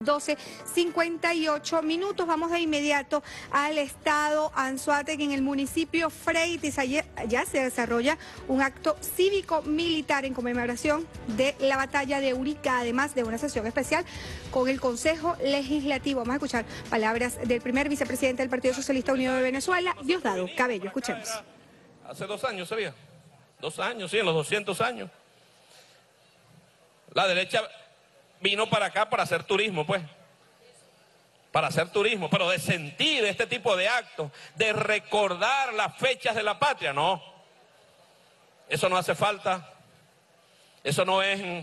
12:58. Vamos de inmediato al estado Anzoátegui, en el municipio Freites. Ya se desarrolla un acto cívico-militar en conmemoración de la batalla de Urica, además de una sesión especial con el Consejo Legislativo. Vamos a escuchar palabras del primer vicepresidente del Partido Socialista Unido de Venezuela, Diosdado Cabello. Escuchemos. Hace 2 años sería. 2 años, sí, en los 200 años. La derecha vino para acá para hacer turismo, pues. Para hacer turismo, pero de sentir este tipo de actos, de recordar las fechas de la patria, no. Eso no hace falta. Eso no es,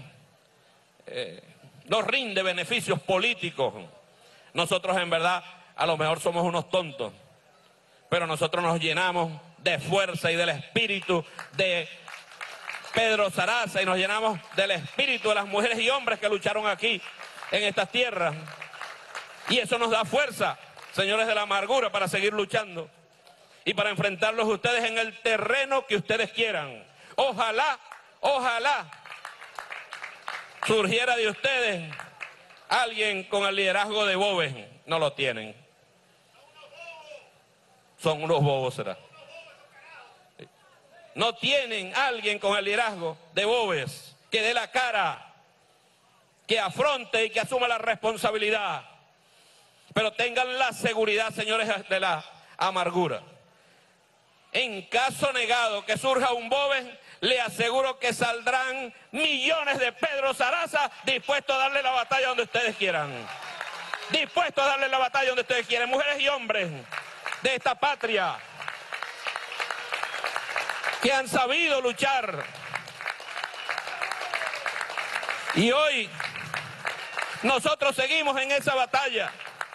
no rinde beneficios políticos. Nosotros en verdad a lo mejor somos unos tontos, pero nosotros nos llenamos de fuerza y del espíritu de Pedro Saraza y nos llenamos del espíritu de las mujeres y hombres que lucharon aquí en estas tierras. Y eso nos da fuerza, señores de la amargura, para seguir luchando y para enfrentarlos ustedes en el terreno que ustedes quieran. Ojalá, ojalá surgiera de ustedes alguien con el liderazgo de Bobes. No lo tienen. Son unos bobos, será. No tienen alguien con el liderazgo de Bobes que dé la cara, que afronte y que asuma la responsabilidad. Pero tengan la seguridad, señores de la amargura. En caso negado que surja un Bobes, le aseguro que saldrán millones de Pedro Saraza dispuestos a darle la batalla donde ustedes quieran. Dispuestos a darle la batalla donde ustedes quieran. Mujeres y hombres de esta patria que han sabido luchar. Y hoy nosotros seguimos en esa batalla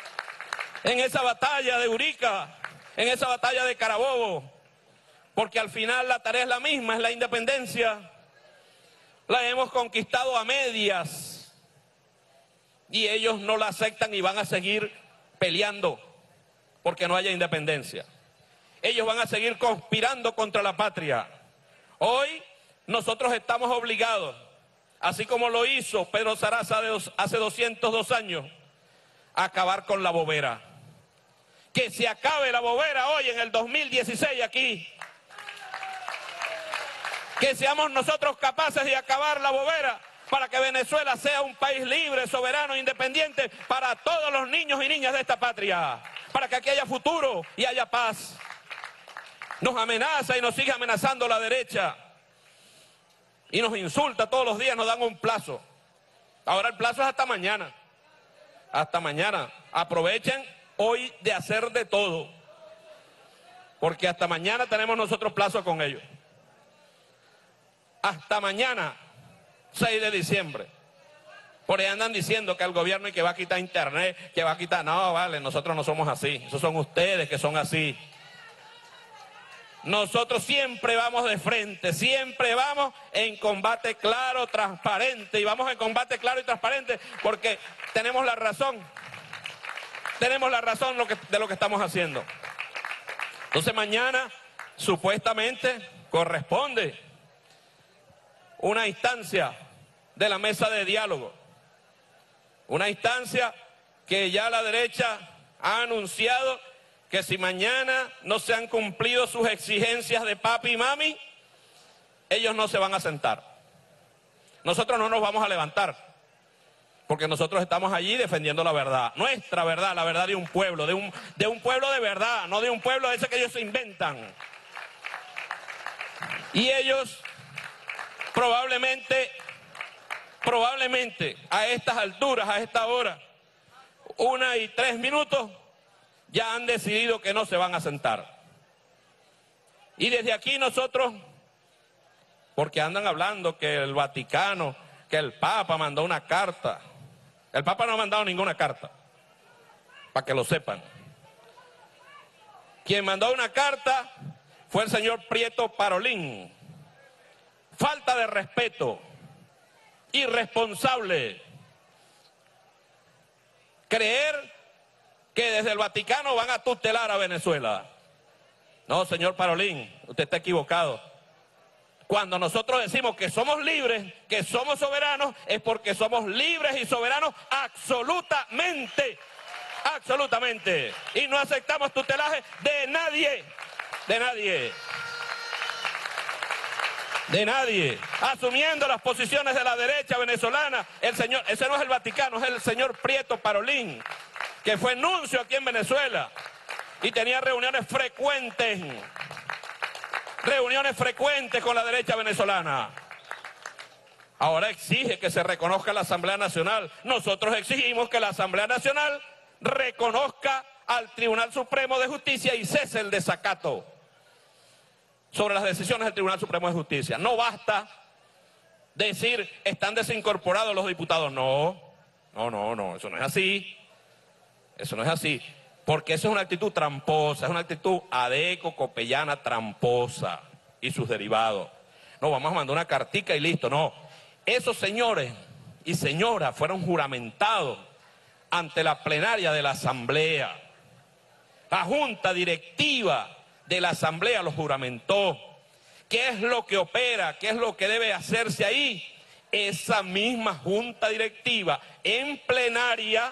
de Urica, en esa batalla de Carabobo, porque al final la tarea es la misma, es la independencia. La hemos conquistado a medias y ellos no la aceptan y van a seguir peleando porque no haya independencia. Ellos van a seguir conspirando contra la patria. Hoy nosotros estamos obligados, así como lo hizo Pedro Saraza hace 202 años, a acabar con la bobera. Que se acabe la bobera hoy en el 2016 aquí. Que seamos nosotros capaces de acabar la bobera para que Venezuela sea un país libre, soberano, independiente para todos los niños y niñas de esta patria. Para que aquí haya futuro y haya paz. Nos amenaza y nos sigue amenazando la derecha. Y nos insulta todos los días, nos dan un plazo. Ahora el plazo es hasta mañana. Hasta mañana. Aprovechen hoy de hacer de todo. Porque hasta mañana tenemos nosotros plazo con ellos. Hasta mañana, 6 de diciembre. Por ahí andan diciendo que el gobierno y que va a quitar internet, que va a quitar... No, vale, nosotros no somos así. Esos son ustedes que son así. Nosotros siempre vamos de frente, siempre vamos en combate claro, transparente, y vamos en combate claro y transparente porque tenemos la razón de lo que estamos haciendo. Entonces mañana supuestamente corresponde una instancia de la mesa de diálogo, una instancia que ya la derecha ha anunciado que si mañana no se han cumplido sus exigencias de papi y mami, ellos no se van a sentar. Nosotros no nos vamos a levantar, porque nosotros estamos allí defendiendo la verdad, nuestra verdad, la verdad de un pueblo, de un pueblo de verdad, no de un pueblo ese que ellos se inventan. Y ellos probablemente a estas alturas, a esta hora, 1:03, ya han decidido que no se van a sentar. Y desde aquí nosotros, porque andan hablando que el Vaticano, que el Papa mandó una carta. El Papa no ha mandado ninguna carta, para que lo sepan. Quien mandó una carta fue el señor Prieto Parolín. Falta de respeto, irresponsable. Creer que desde el Vaticano van a tutelar a Venezuela. No, señor Parolín, usted está equivocado. Cuando nosotros decimos que somos libres, que somos soberanos, es porque somos libres y soberanos absolutamente. Absolutamente. Y no aceptamos tutelaje de nadie. De nadie. De nadie. Asumiendo las posiciones de la derecha venezolana, el señor, ese no es el Vaticano, es el señor Prieto Parolín, que fue nuncio aquí en Venezuela y tenía reuniones frecuentes con la derecha venezolana. Ahora exige que se reconozca la Asamblea Nacional. Nosotros exigimos que la Asamblea Nacional reconozca al Tribunal Supremo de Justicia y cese el desacato sobre las decisiones del Tribunal Supremo de Justicia. No basta decir están desincorporados los diputados. No, eso no es así. Eso no es así. Porque eso es una actitud tramposa, es una actitud adeco-copellana tramposa y sus derivados. No, vamos a mandar una cartica y listo, no. Esos señores y señoras fueron juramentados ante la plenaria de la Asamblea. La Junta Directiva de la Asamblea los juramentó. ¿Qué es lo que opera? ¿Qué es lo que debe hacerse ahí? Esa misma Junta Directiva en plenaria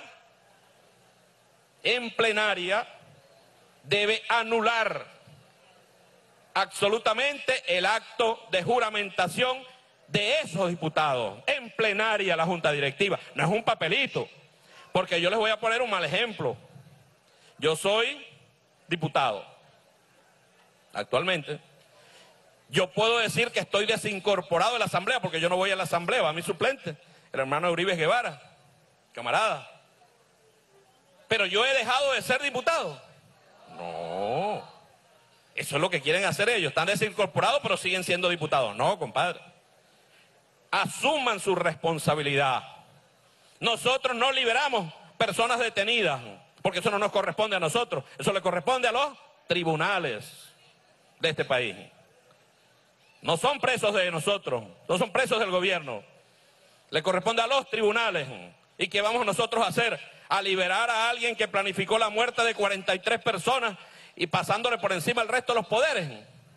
debe anular absolutamente el acto de juramentación de esos diputados. En plenaria la Junta Directiva. No es un papelito, porque yo les voy a poner un mal ejemplo. Yo soy diputado actualmente. Yo puedo decir que estoy desincorporado de la Asamblea porque yo no voy a la Asamblea, va mi suplente, el hermano Uribe Guevara, camarada. Pero yo he dejado de ser diputado. No, eso es lo que quieren hacer ellos. Están desincorporados pero siguen siendo diputados. No, compadre. Asuman su responsabilidad. Nosotros no liberamos personas detenidas porque eso no nos corresponde a nosotros. Eso le corresponde a los tribunales de este país. No son presos de nosotros, no son presos del gobierno. Le corresponde a los tribunales. ¿Y qué vamos nosotros a hacer? A liberar a alguien que planificó la muerte de 43 personas y pasándole por encima el resto de los poderes.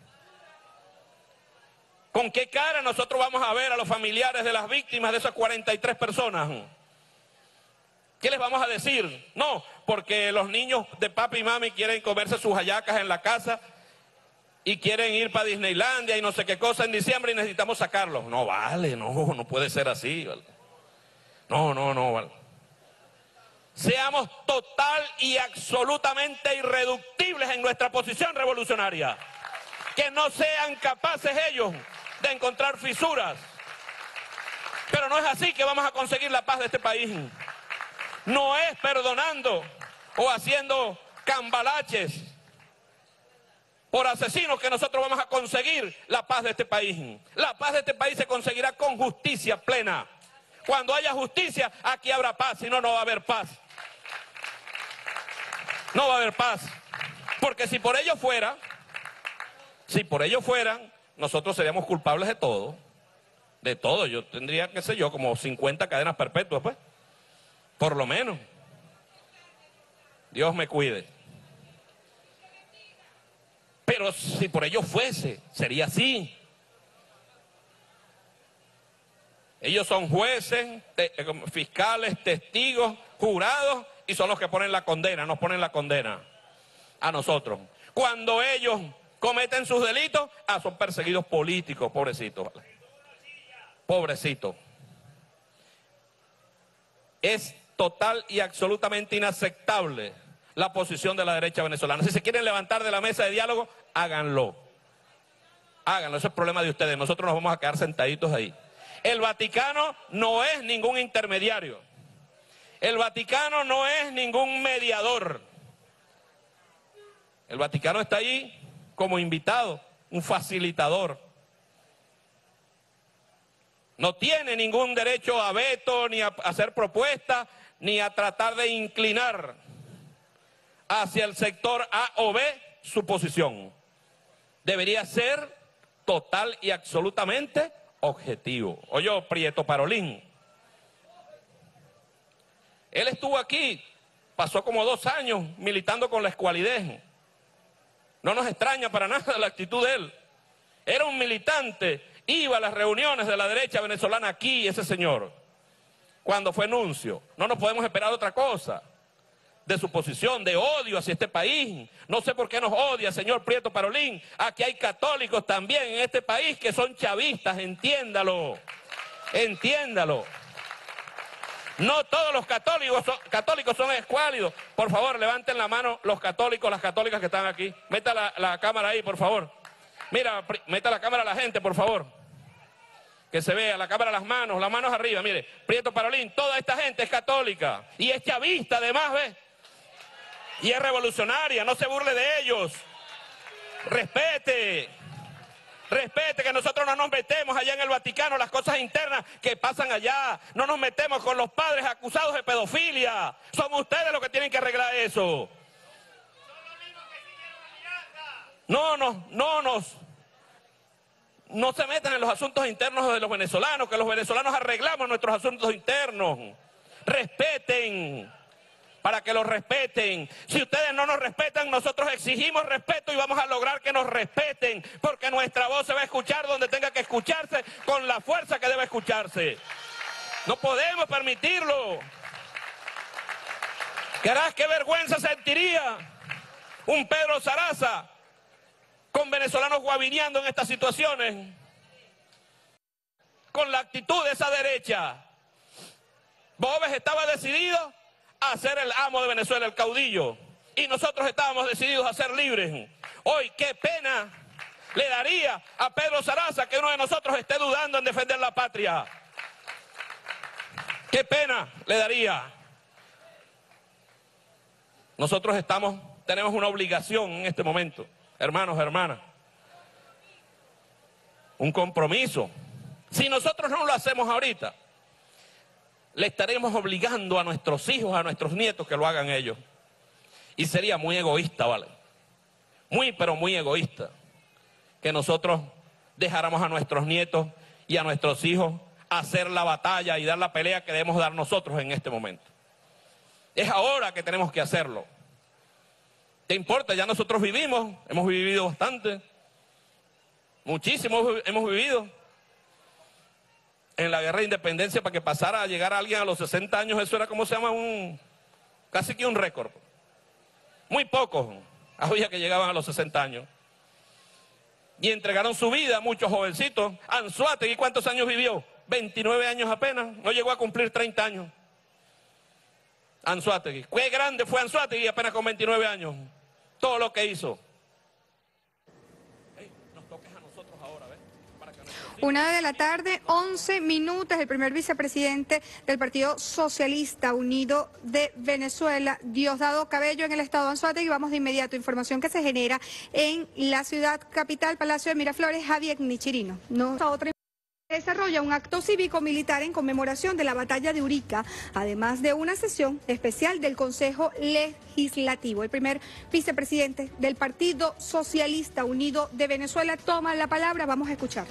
¿Con qué cara nosotros vamos a ver a los familiares de las víctimas de esas 43 personas? ¿Qué les vamos a decir? No, porque los niños de papi y mami quieren comerse sus hallacas en la casa y quieren ir para Disneylandia y no sé qué cosa en diciembre y necesitamos sacarlos. No vale, no puede ser así. ¿Vale? No vale. Seamos total y absolutamente irreductibles en nuestra posición revolucionaria. Que no sean capaces ellos de encontrar fisuras. Pero no es así que vamos a conseguir la paz de este país. No es perdonando o haciendo cambalaches por asesinos que nosotros vamos a conseguir la paz de este país. La paz de este país se conseguirá con justicia plena. Cuando haya justicia, aquí habrá paz, si no, no va a haber paz. No va a haber paz. Porque si por ello fueran, nosotros seríamos culpables de todo. De todo. Yo tendría, qué sé yo, como 50 cadenas perpetuas, pues. Por lo menos. Dios me cuide. Pero si por ello fuese, sería así. Ellos son jueces, fiscales, testigos, jurados y son los que ponen la condena, nos ponen la condena a nosotros. Cuando ellos cometen sus delitos, son perseguidos políticos, pobrecitos. Pobrecitos. Es total y absolutamente inaceptable la posición de la derecha venezolana. Si se quieren levantar de la mesa de diálogo, háganlo. Háganlo, eso es problema de ustedes. Nosotros nos vamos a quedar sentaditos ahí. El Vaticano no es ningún intermediario. El Vaticano no es ningún mediador. El Vaticano está ahí como invitado, un facilitador. No tiene ningún derecho a veto, ni a hacer propuestas, ni a tratar de inclinar hacia el sector A o B su posición. Debería ser total y absolutamente objetivo. Oye, Prieto Parolín. Él estuvo aquí, pasó como 2 años militando con la Escualidez. No nos extraña para nada la actitud de él. Era un militante iba a las reuniones de la derecha venezolana aquí, ese señor, cuando fue nuncio. No nos podemos esperar otra cosa de su posición de odio hacia este país. No sé por qué nos odia, señor Prieto Parolín. Aquí hay católicos también en este país que son chavistas, entiéndalo, entiéndalo. No todos los católicos son escuálidos. Por favor, levanten la mano los católicos, las católicas que están aquí. Meta la cámara ahí, por favor. Mira, meta la cámara a la gente, por favor. Que se vea, la cámara, las manos arriba. Mire, Prieto Parolín, toda esta gente es católica. Y es chavista además, ¿ves? Y es revolucionaria, no se burle de ellos. Respete. Respete que nosotros no nos metemos allá en el Vaticano, las cosas internas que pasan allá. No nos metemos con los padres acusados de pedofilia. Son ustedes los que tienen que arreglar eso. No se metan en los asuntos internos de los venezolanos, que los venezolanos arreglamos nuestros asuntos internos. Respeten. Para que los respeten. Si ustedes no nos respetan, nosotros exigimos respeto y vamos a lograr que nos respeten, porque nuestra voz se va a escuchar donde tenga que escucharse, con la fuerza que debe escucharse. No podemos permitirlo. Caray, qué vergüenza sentiría un Pedro Saraza con venezolanos guabineando en estas situaciones, con la actitud de esa derecha. Boves estaba decidido a ser el amo de Venezuela, el caudillo, y nosotros estábamos decididos a ser libres. Hoy, qué pena le daría a Pedro Saraza que uno de nosotros esté dudando en defender la patria. Qué pena le daría. Nosotros tenemos una obligación en este momento, hermanos, hermanas, un compromiso. Si nosotros no lo hacemos ahorita, le estaremos obligando a nuestros hijos, a nuestros nietos que lo hagan ellos. Y sería muy egoísta, ¿vale? Muy, pero muy egoísta que nosotros dejáramos a nuestros nietos y a nuestros hijos hacer la batalla y dar la pelea que debemos dar nosotros en este momento. Es ahora que tenemos que hacerlo. ¿Qué importa? Ya nosotros vivimos, hemos vivido bastante. Muchísimo hemos vivido. En la guerra de independencia, para que pasara a llegar a alguien a los 60 años, eso era como se llama casi que un récord. Muy pocos había que llegaban a los 60 años. Y entregaron su vida muchos jovencitos. Anzoátegui, ¿cuántos años vivió? 29 años apenas, no llegó a cumplir 30 años. Anzoátegui, qué grande fue Anzoátegui apenas con 29 años. Todo lo que hizo. Nos toca a nosotros ahora, ¿ves? 1:11 p.m, el primer vicepresidente del Partido Socialista Unido de Venezuela, Diosdado Cabello, en el estado de Anzoátegui. Vamos de inmediato, información que se genera en la ciudad capital, Palacio de Miraflores. Javier Nichirino. Desarrolla un acto cívico-militar en conmemoración de la batalla de Urica, además de una sesión especial del Consejo Legislativo. El primer vicepresidente del Partido Socialista Unido de Venezuela toma la palabra. Vamos a escuchar.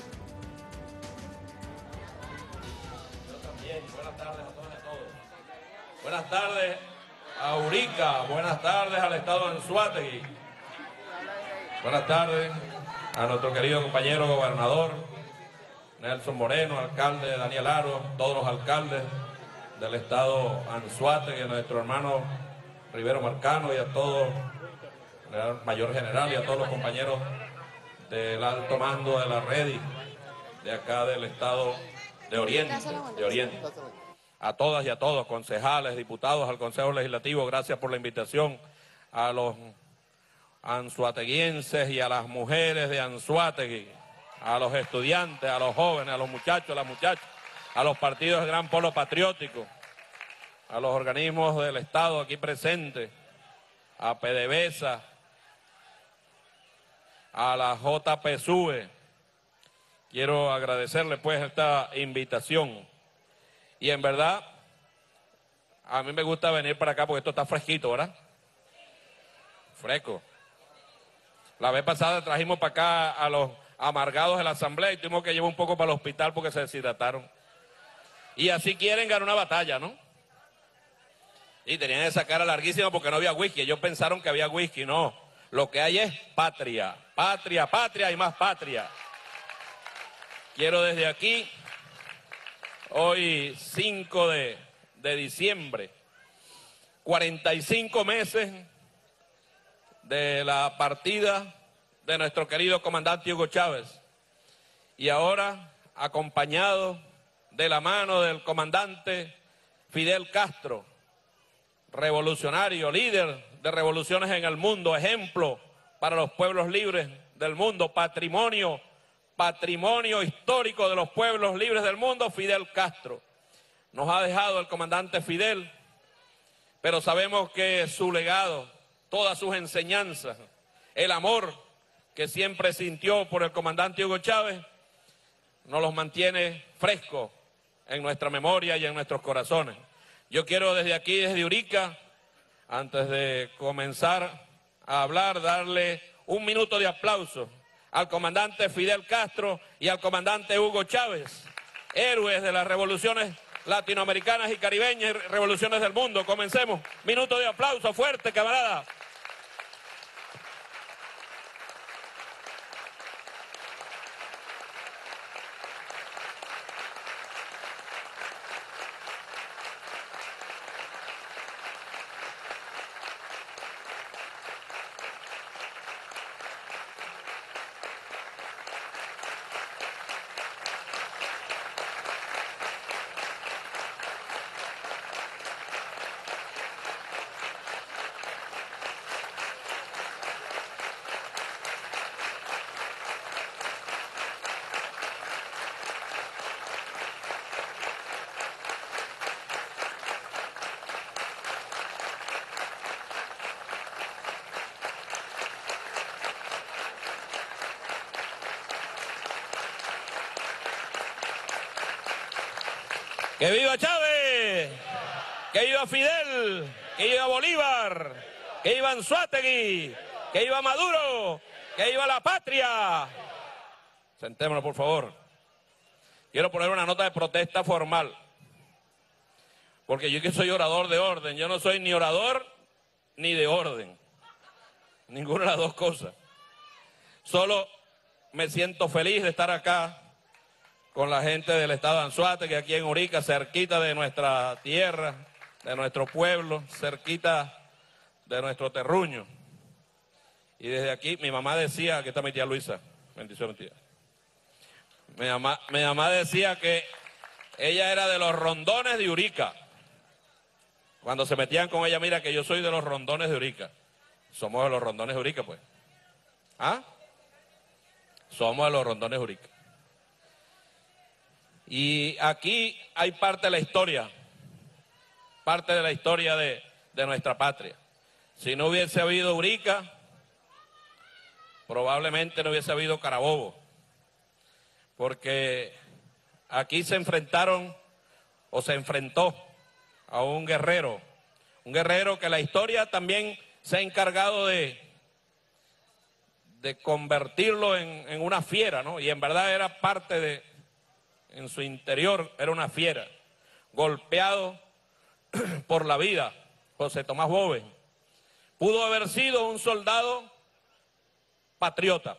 Buenas tardes a todas y a todos. Buenas tardes a Urica, buenas tardes al estado de Anzoátegui. Buenas tardes a nuestro querido compañero gobernador Nelson Moreno, alcalde Daniel Aro, todos los alcaldes del estado Anzoátegui, a nuestro hermano Rivero Marcano y a todos, el mayor general y a todos los compañeros del alto mando de la red de acá del estado de Oriente. A todas y a todos, concejales, diputados, al Consejo Legislativo, gracias por la invitación. A los anzoateguienses y a las mujeres de Anzoátegui, a los estudiantes, a los jóvenes, a los muchachos, a las muchachas, a los partidos del Gran Polo Patriótico, a los organismos del Estado aquí presentes, a PDVSA, a la JPSUE. Quiero agradecerle pues esta invitación. Y en verdad, a mí me gusta venir para acá porque esto está fresquito, ¿verdad? Fresco. La vez pasada trajimos para acá a los amargados de la asamblea y tuvimos que llevar un poco para el hospital porque se deshidrataron. Y así quieren ganar una batalla, ¿no? Y tenían esa cara larguísima porque no había whisky. Ellos pensaron que había whisky, no. Lo que hay es patria, patria, patria y más patria. Quiero desde aquí, hoy 5 de diciembre, 45 meses de la partida de nuestro querido comandante Hugo Chávez, y ahora acompañado de la mano del comandante Fidel Castro, revolucionario, líder de revoluciones en el mundo, ejemplo para los pueblos libres del mundo, patrimonio histórico de los pueblos libres del mundo, Fidel Castro. Nos ha dejado el comandante Fidel, pero sabemos que su legado, todas sus enseñanzas, el amor que siempre sintió por el comandante Hugo Chávez, nos los mantiene frescos en nuestra memoria y en nuestros corazones. Yo quiero desde aquí, desde Urica, antes de comenzar a hablar, darle un minuto de aplauso al comandante Fidel Castro y al comandante Hugo Chávez, héroes de las revoluciones latinoamericanas y caribeñas y revoluciones del mundo. Comencemos. Minuto de aplauso fuerte, camarada. ¡Que viva Chávez! ¡Que viva Fidel! ¡Que viva Bolívar! ¡Que viva Anzoátegui! ¡Que viva Maduro! ¡Que viva la patria! Sentémonos, por favor. Quiero poner una nota de protesta formal, porque yo que soy orador de orden, yo no soy ni orador ni de orden, ninguna de las dos cosas. Solo me siento feliz de estar acá con la gente del estado de Anzoátegui, aquí en Urica, cerquita de nuestra tierra, de nuestro pueblo, cerquita de nuestro terruño. Y desde aquí, mi mamá decía, aquí está mi tía Luisa, bendición tía. Mi mamá decía que ella era de los rondones de Urica. Cuando se metían con ella, mira que yo soy de los rondones de Urica. Somos de los rondones de Urica, pues. ¿Ah? Somos de los rondones de Urica. Y aquí hay parte de la historia de nuestra patria. Si no hubiese habido Urica, probablemente no hubiese habido Carabobo, porque aquí se enfrentaron o se enfrentó a un guerrero que la historia también se ha encargado de convertirlo en una fiera, ¿no? Y en verdad era en su interior era una fiera, golpeado por la vida. José Tomás Bove pudo haber sido un soldado patriota,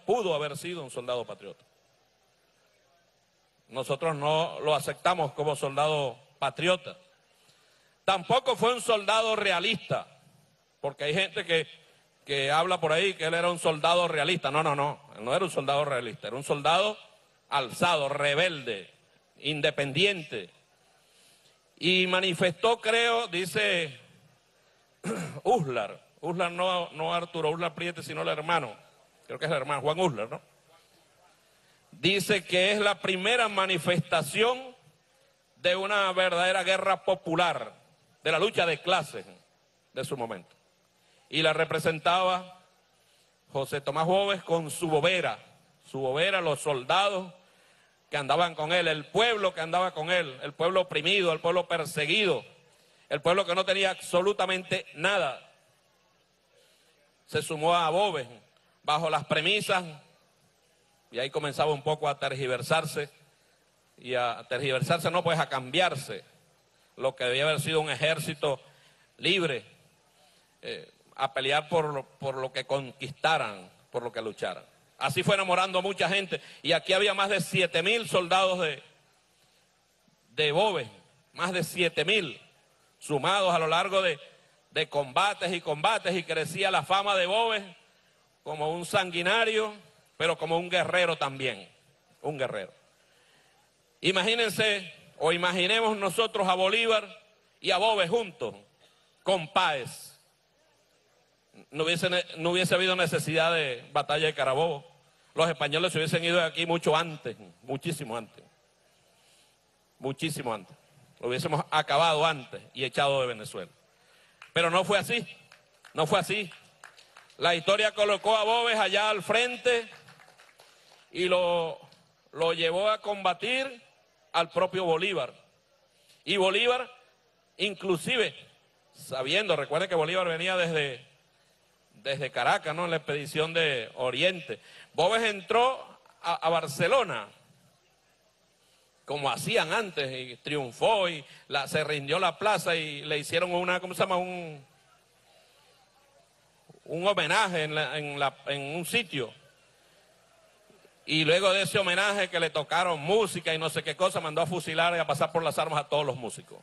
Nosotros no lo aceptamos como soldado patriota. Tampoco fue un soldado realista, porque hay gente que habla por ahí que él era un soldado realista. No, él no era un soldado realista, era un soldado alzado, rebelde, independiente, y manifestó, creo, dice Uslar no Arturo Uslar Priete, sino el hermano, creo que es el hermano Juan Uslar, ¿no? Dice que es la primera manifestación de una verdadera guerra popular, de la lucha de clases de su momento, y la representaba José Tomás Boves con su bobera, los soldados que andaban con él, el pueblo que andaba con él, el pueblo oprimido, el pueblo perseguido, el pueblo que no tenía absolutamente nada. Se sumó a Boves bajo las premisas, y ahí comenzaba un poco a tergiversarse, a cambiarse lo que debía haber sido un ejército libre, a pelear por lo que conquistaran, por lo que lucharan. Así fue enamorando a mucha gente. Y aquí había más de 7.000 soldados de Boves, más de 7.000 sumados a lo largo de combates y combates, y crecía la fama de Boves como un sanguinario, pero como un guerrero también, un guerrero. Imagínense, o imaginemos nosotros a Bolívar y a Boves juntos, con Páez. No hubiese habido necesidad de batalla de Carabobo. Los españoles se hubiesen ido de aquí mucho antes, muchísimo antes. Muchísimo antes. Lo hubiésemos acabado antes y echado de Venezuela. Pero no fue así, no fue así. La historia colocó a Boves allá al frente y lo llevó a combatir al propio Bolívar. Y Bolívar, inclusive, sabiendo, recuerde que Bolívar venía desde Caracas, ¿no?, en la expedición de Oriente. Boves entró a Barcelona, como hacían antes, y triunfó, y se rindió la plaza y le hicieron ¿cómo se llama?, un homenaje en un sitio. Y luego de ese homenaje, que le tocaron música y no sé qué cosa, mandó a fusilar y a pasar por las armas a todos los músicos.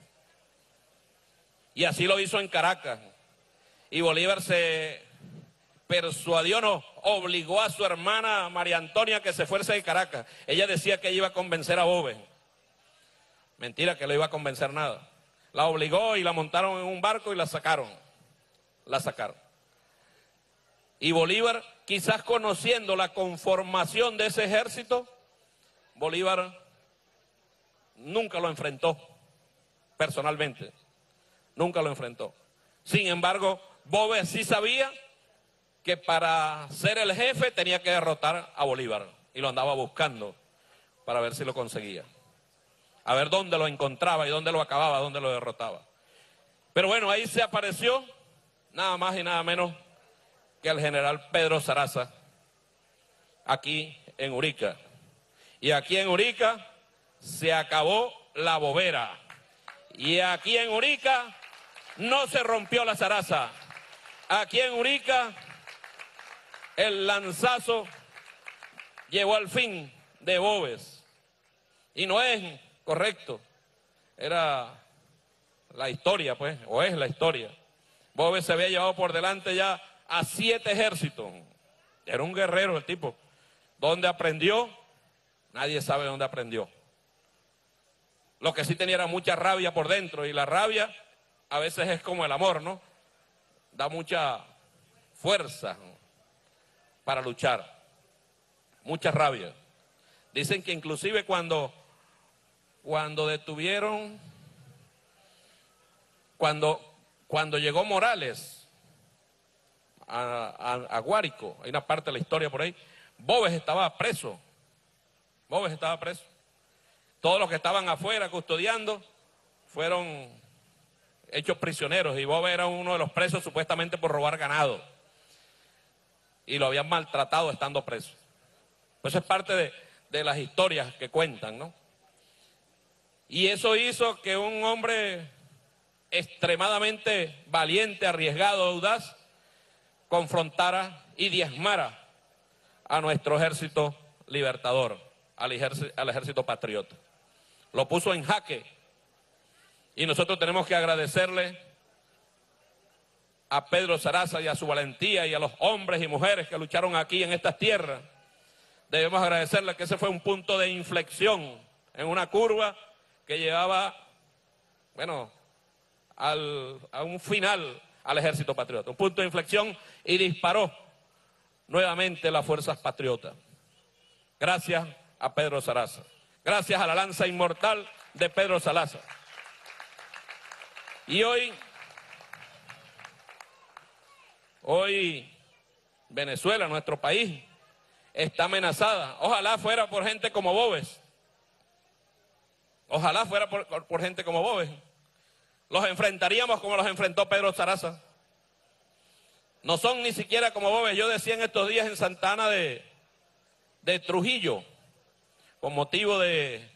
Y así lo hizo en Caracas. Y Bolívar se persuadió, no, obligó a su hermana María Antonia que se fuese de Caracas. Ella decía que ella iba a convencer a Boves. Mentira, que no iba a convencer nada. La obligó y la montaron en un barco y la sacaron. La sacaron. Y Bolívar, quizás conociendo la conformación de ese ejército, Bolívar nunca lo enfrentó personalmente. Nunca lo enfrentó. Sin embargo, Boves sí sabía que para ser el jefe tenía que derrotar a Bolívar. Y lo andaba buscando para ver si lo conseguía. A ver dónde lo encontraba y dónde lo acababa, dónde lo derrotaba. Pero bueno, ahí se apareció nada más y nada menos que el general Pedro Saraza, aquí en Urica. Y aquí en Urica se acabó la bobera. Y aquí en Urica no se rompió la zaraza. Aquí en Urica el lanzazo llegó al fin de Boves. Y no es correcto, era la historia, pues, o es la historia. Boves se había llevado por delante ya a 7 ejércitos. Era un guerrero el tipo. ¿Dónde aprendió? Nadie sabe dónde aprendió. Lo que sí tenía era mucha rabia por dentro, y la rabia a veces es como el amor, ¿no? Da mucha fuerza para luchar. Mucha rabia. Dicen que inclusive cuando detuvieron, cuando llegó Morales a Guárico, hay una parte de la historia por ahí, Boves estaba preso. Boves estaba preso. Todos los que estaban afuera custodiando fueron hechos prisioneros, y Boves era uno de los presos supuestamente por robar ganado. Y lo habían maltratado estando preso. Eso es parte de las historias que cuentan, ¿no? Y eso hizo que un hombre extremadamente valiente, arriesgado, audaz, confrontara y diezmara a nuestro ejército libertador, al ejército patriota. Lo puso en jaque, y nosotros tenemos que agradecerle a Pedro Saraza y a su valentía, y a los hombres y mujeres que lucharon aquí en estas tierras. Debemos agradecerle que ese fue un punto de inflexión en una curva que llevaba, bueno, a un final al ejército patriota. Un punto de inflexión, y disparó nuevamente las fuerzas patriotas. Gracias a Pedro Saraza. Gracias a la lanza inmortal de Pedro Saraza. Y hoy Venezuela, nuestro país, está amenazada. Ojalá fuera por gente como Boves. Ojalá fuera por gente como Boves. Los enfrentaríamos como los enfrentó Pedro Saraza. No son ni siquiera como Boves. Yo decía en estos días en Santa Ana de Trujillo, con motivo de...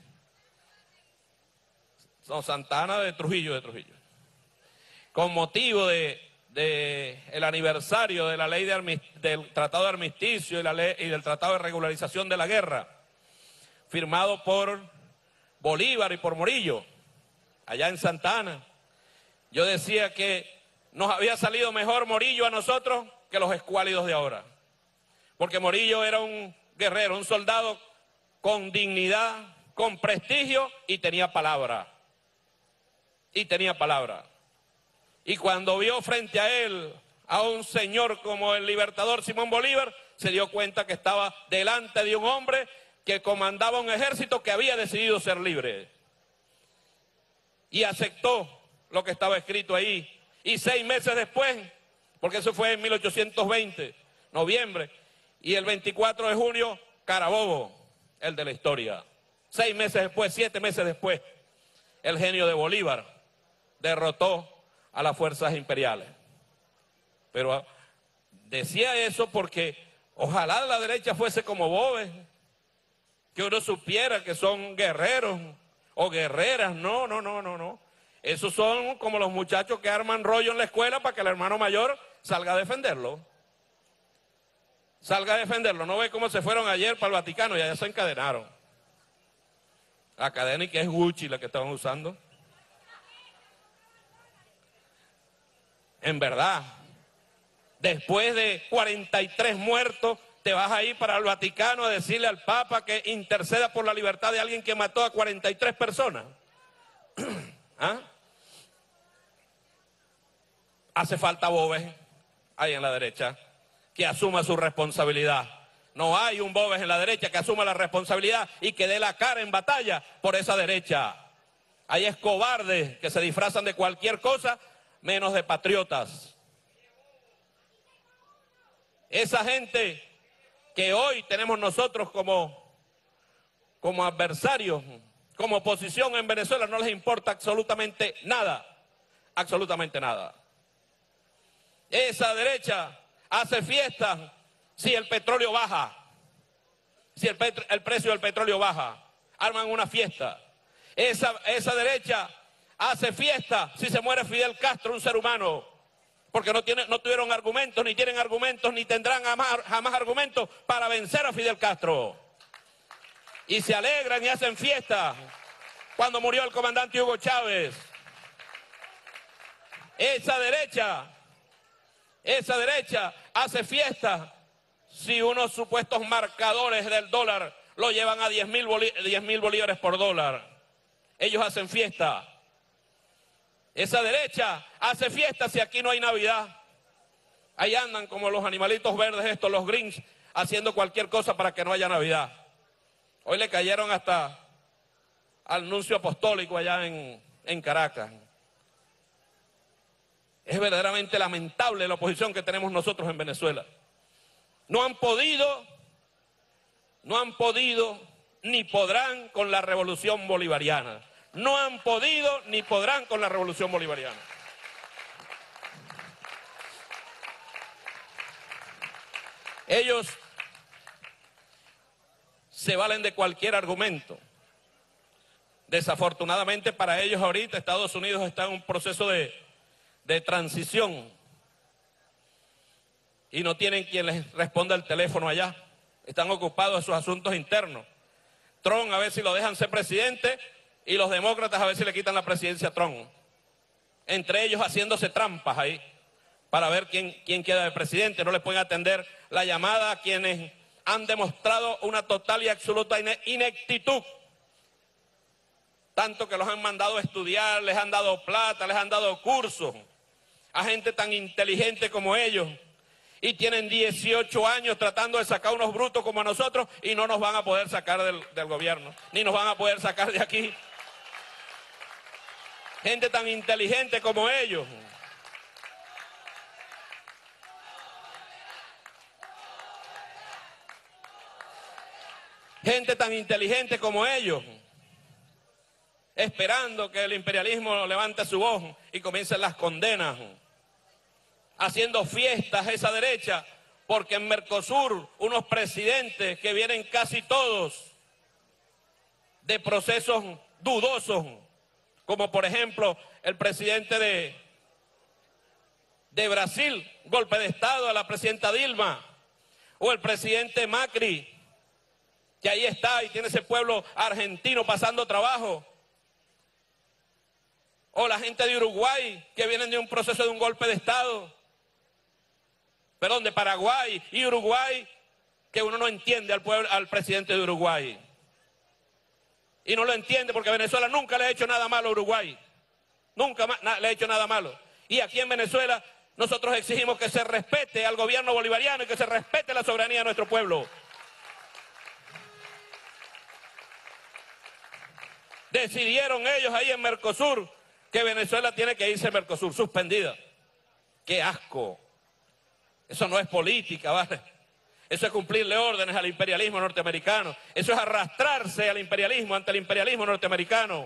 No, Santa Ana de Trujillo. Con motivo de del aniversario de la ley del Tratado de Armisticio y del Tratado de Regularización de la Guerra, firmado por Bolívar y por Morillo, allá en Santa Ana. Yo decía que nos había salido mejor Morillo a nosotros que los escuálidos de ahora, porque Morillo era un guerrero, un soldado con dignidad, con prestigio y tenía palabra. Y cuando vio frente a él a un señor como el libertador Simón Bolívar, se dio cuenta que estaba delante de un hombre que comandaba un ejército que había decidido ser libre. Y aceptó lo que estaba escrito ahí. Y 6 meses después, porque eso fue en 1820, noviembre, y el 24 de junio, Carabobo, el de la historia. 6 meses después, 7 meses después, el genio de Bolívar derrotó a las fuerzas imperiales. Pero decía eso porque ojalá la derecha fuese como Boves, que uno supiera que son guerreros o guerreras. No. Esos son como los muchachos que arman rollo en la escuela para que el hermano mayor salga a defenderlo. ¿No ve cómo se fueron ayer para el Vaticano y allá se encadenaron? La cadena y que es Gucci la que estaban usando. En verdad, después de 43 muertos, te vas a ir para el Vaticano a decirle al Papa que interceda por la libertad de alguien que mató a 43 personas. ¿Ah? Hace falta Boves ahí en la derecha que asuma su responsabilidad. No hay un Boves en la derecha que asuma la responsabilidad y que dé la cara en batalla por esa derecha. Hay es cobardes que se disfrazan de cualquier cosa menos de patriotas. Esa gente que hoy tenemos nosotros como adversarios, como oposición en Venezuela, no les importa absolutamente nada. Esa derecha hace fiestas si el petróleo baja, si el precio del petróleo baja, arman una fiesta. Esa derecha hace fiesta si se muere Fidel Castro, un ser humano, porque no tuvieron argumentos, ni tienen argumentos, ni tendrán jamás argumentos para vencer a Fidel Castro. Y se alegran y hacen fiesta cuando murió el comandante Hugo Chávez. Esa derecha hace fiesta si unos supuestos marcadores del dólar lo llevan a 10.000 bolívares por dólar. Ellos hacen fiesta. Esa derecha hace fiesta si aquí no hay Navidad. Ahí andan como los animalitos verdes estos, los Grinch, haciendo cualquier cosa para que no haya Navidad. Hoy le cayeron hasta al nuncio apostólico allá en Caracas. Es verdaderamente lamentable la oposición que tenemos nosotros en Venezuela. No han podido, ni podrán con la revolución bolivariana. No han podido, ni podrán con la revolución bolivariana. Ellos se valen de cualquier argumento. Desafortunadamente para ellos ahorita Estados Unidos está en un proceso de transición y no tienen quien les responda el teléfono allá. Están ocupados en sus asuntos internos. Trump a ver si lo dejan ser presidente y los demócratas a ver si le quitan la presidencia a Trump. Entre ellos haciéndose trampas ahí para ver quién queda de presidente. No les pueden atender la llamada a quienes han demostrado una total y absoluta ineptitud. Tanto que los han mandado a estudiar, les han dado plata, les han dado cursos a gente tan inteligente como ellos. Y tienen 18 años tratando de sacar unos brutos como a nosotros y no nos van a poder sacar del gobierno, ni nos van a poder sacar de aquí. Gente tan inteligente como ellos. Gente tan inteligente como ellos, esperando que el imperialismo levante su voz y comiencen las condenas, haciendo fiestas esa derecha, porque en Mercosur unos presidentes que vienen casi todos de procesos dudosos, como por ejemplo el presidente de Brasil, golpe de Estado a la presidenta Dilma, o el presidente Macri, que ahí está y tiene ese pueblo argentino pasando trabajo, o la gente de Uruguay, que vienen de un proceso de un golpe de Estado, perdón, de Paraguay y Uruguay, que uno no entiende al presidente de Uruguay. Y no lo entiende porque Venezuela nunca le ha hecho nada malo a Uruguay. Nunca le ha hecho nada malo. Y aquí en Venezuela nosotros exigimos que se respete al gobierno bolivariano y que se respete la soberanía de nuestro pueblo. Decidieron ellos ahí en Mercosur que Venezuela tiene que irse a Mercosur, suspendida. ¡Qué asco! Eso no es política, ¿vale? Eso es cumplirle órdenes al imperialismo norteamericano. Eso es arrastrarse al imperialismo, ante el imperialismo norteamericano.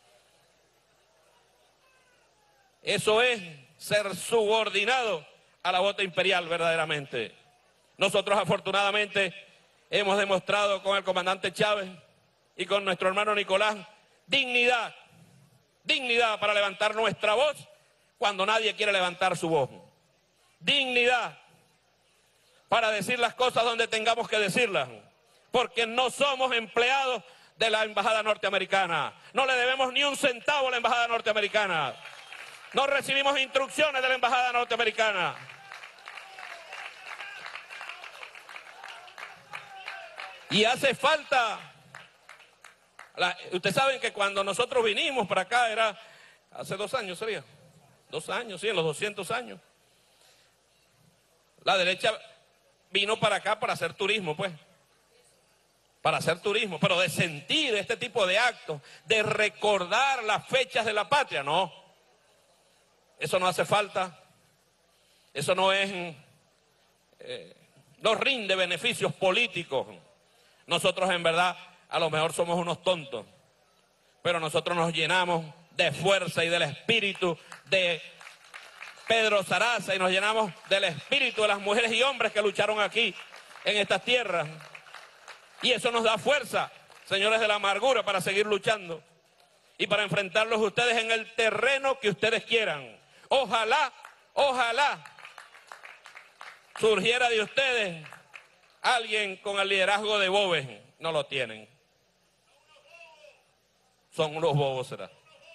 Eso es ser subordinado a la bota imperial verdaderamente. Nosotros afortunadamente hemos demostrado con el comandante Chávez y con nuestro hermano Nicolás dignidad, dignidad para levantar nuestra voz cuando nadie quiere levantar su voz. Dignidad para decir las cosas donde tengamos que decirlas, porque no somos empleados de la embajada norteamericana. No le debemos ni un centavo a la embajada norteamericana. No recibimos instrucciones de la embajada norteamericana. Y hace falta... Ustedes saben que cuando nosotros vinimos para acá, era hace 2 años, sería. 2 años, sí, en los 200 años. La derecha vino para acá para hacer turismo, pues. Para hacer turismo, pero de sentir este tipo de actos, de recordar las fechas de la patria, no. Eso no hace falta. Eso no es, no rinde beneficios políticos. Nosotros en verdad a lo mejor somos unos tontos, pero nosotros nos llenamos de fuerza y del espíritu de Pedro Saraza y nos llenamos del espíritu de las mujeres y hombres que lucharon aquí en estas tierras. Y eso nos da fuerza, señores de la amargura, para seguir luchando y para enfrentarlos ustedes en el terreno que ustedes quieran. Ojalá, ojalá surgiera de ustedes alguien con el liderazgo de Bobes. No lo tienen. Son unos bobos, será.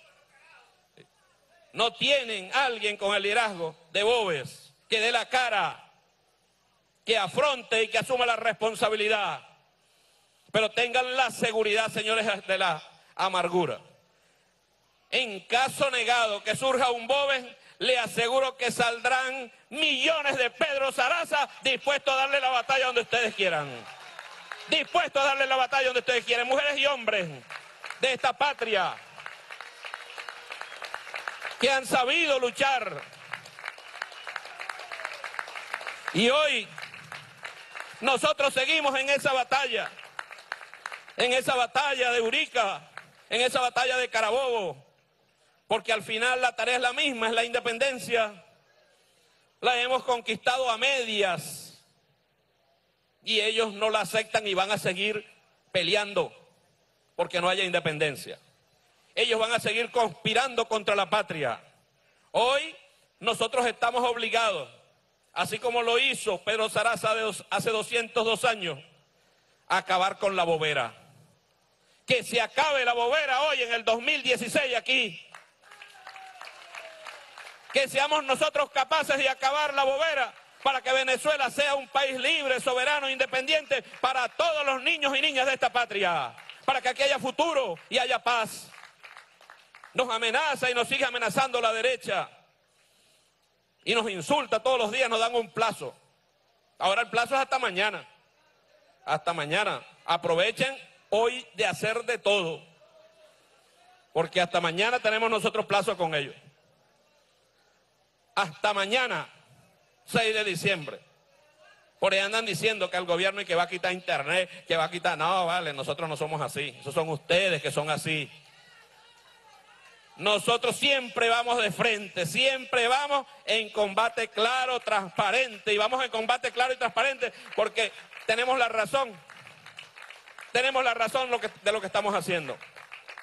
No tienen alguien con el liderazgo de Bobes que dé la cara, que afronte y que asuma la responsabilidad. Pero tengan la seguridad, señores de la amargura. En caso negado que surja un Bobes, le aseguro que saldrán millones de Pedro Saraza dispuestos a darle la batalla donde ustedes quieran. Dispuestos a darle la batalla donde ustedes quieran. Mujeres y hombres de esta patria que han sabido luchar. Y hoy nosotros seguimos en esa batalla de Urica, en esa batalla de Carabobo, porque al final la tarea es la misma, es la independencia. La hemos conquistado a medias y ellos no la aceptan y van a seguir peleando porque no haya independencia. Ellos van a seguir conspirando contra la patria. Hoy nosotros estamos obligados, así como lo hizo Pedro Saraza hace 202 años, a acabar con la bobera. Que se acabe la bobera hoy en el 2016 aquí. Que seamos nosotros capaces de acabar la bobera para que Venezuela sea un país libre, soberano, independiente para todos los niños y niñas de esta patria. Para que aquí haya futuro y haya paz. Nos amenaza y nos sigue amenazando la derecha. Y nos insulta todos los días, nos dan un plazo. Ahora el plazo es hasta mañana. Hasta mañana. Aprovechen hoy de hacer de todo. Porque hasta mañana tenemos nosotros plazo con ellos. Hasta mañana, 6 de diciembre. Por ahí andan diciendo que el gobierno y que va a quitar internet, que va a quitar... No, vale, nosotros no somos así. Esos son ustedes que son así. Nosotros siempre vamos de frente, siempre vamos en combate claro, transparente. Y vamos en combate claro y transparente porque tenemos la razón. Tenemos la razón de lo que estamos haciendo.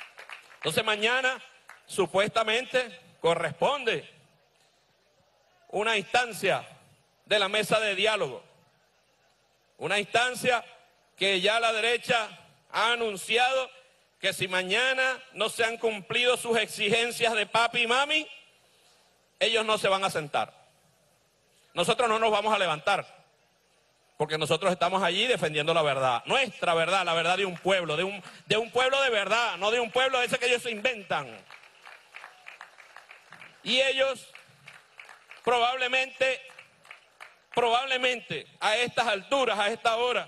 Entonces mañana, supuestamente, corresponde una instancia de la mesa de diálogo, una instancia que ya la derecha ha anunciado que si mañana no se han cumplido sus exigencias de papi y mami, ellos no se van a sentar. Nosotros no nos vamos a levantar, porque nosotros estamos allí defendiendo la verdad, nuestra verdad, la verdad de un pueblo, de un pueblo de verdad, no de un pueblo ese que ellos se inventan. Y ellos probablemente a estas alturas, a esta hora,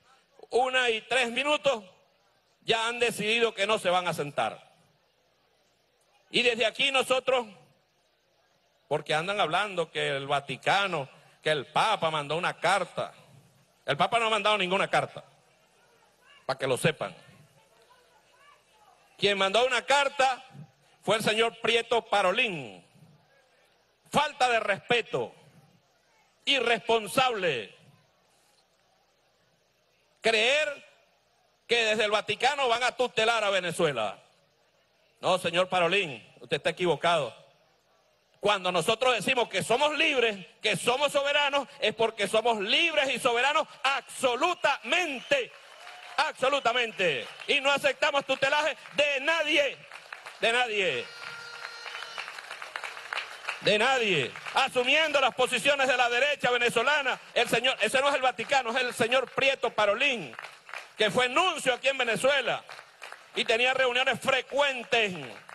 1:03, ya han decidido que no se van a sentar. Y desde aquí nosotros, porque andan hablando que el Vaticano, que el Papa mandó una carta. El Papa no ha mandado ninguna carta, para que lo sepan. Quien mandó una carta fue el señor Prieto Parolín. Falta de respeto, irresponsable. Creer que desde el Vaticano van a tutelar a Venezuela. No, señor Parolín, usted está equivocado. Cuando nosotros decimos que somos libres, que somos soberanos, es porque somos libres y soberanos absolutamente, absolutamente. Y no aceptamos tutelaje de nadie, de nadie, de nadie. Asumiendo las posiciones de la derecha venezolana, ese no es el Vaticano, es el señor Prieto Parolín, que fue nuncio aquí en Venezuela y tenía reuniones frecuentes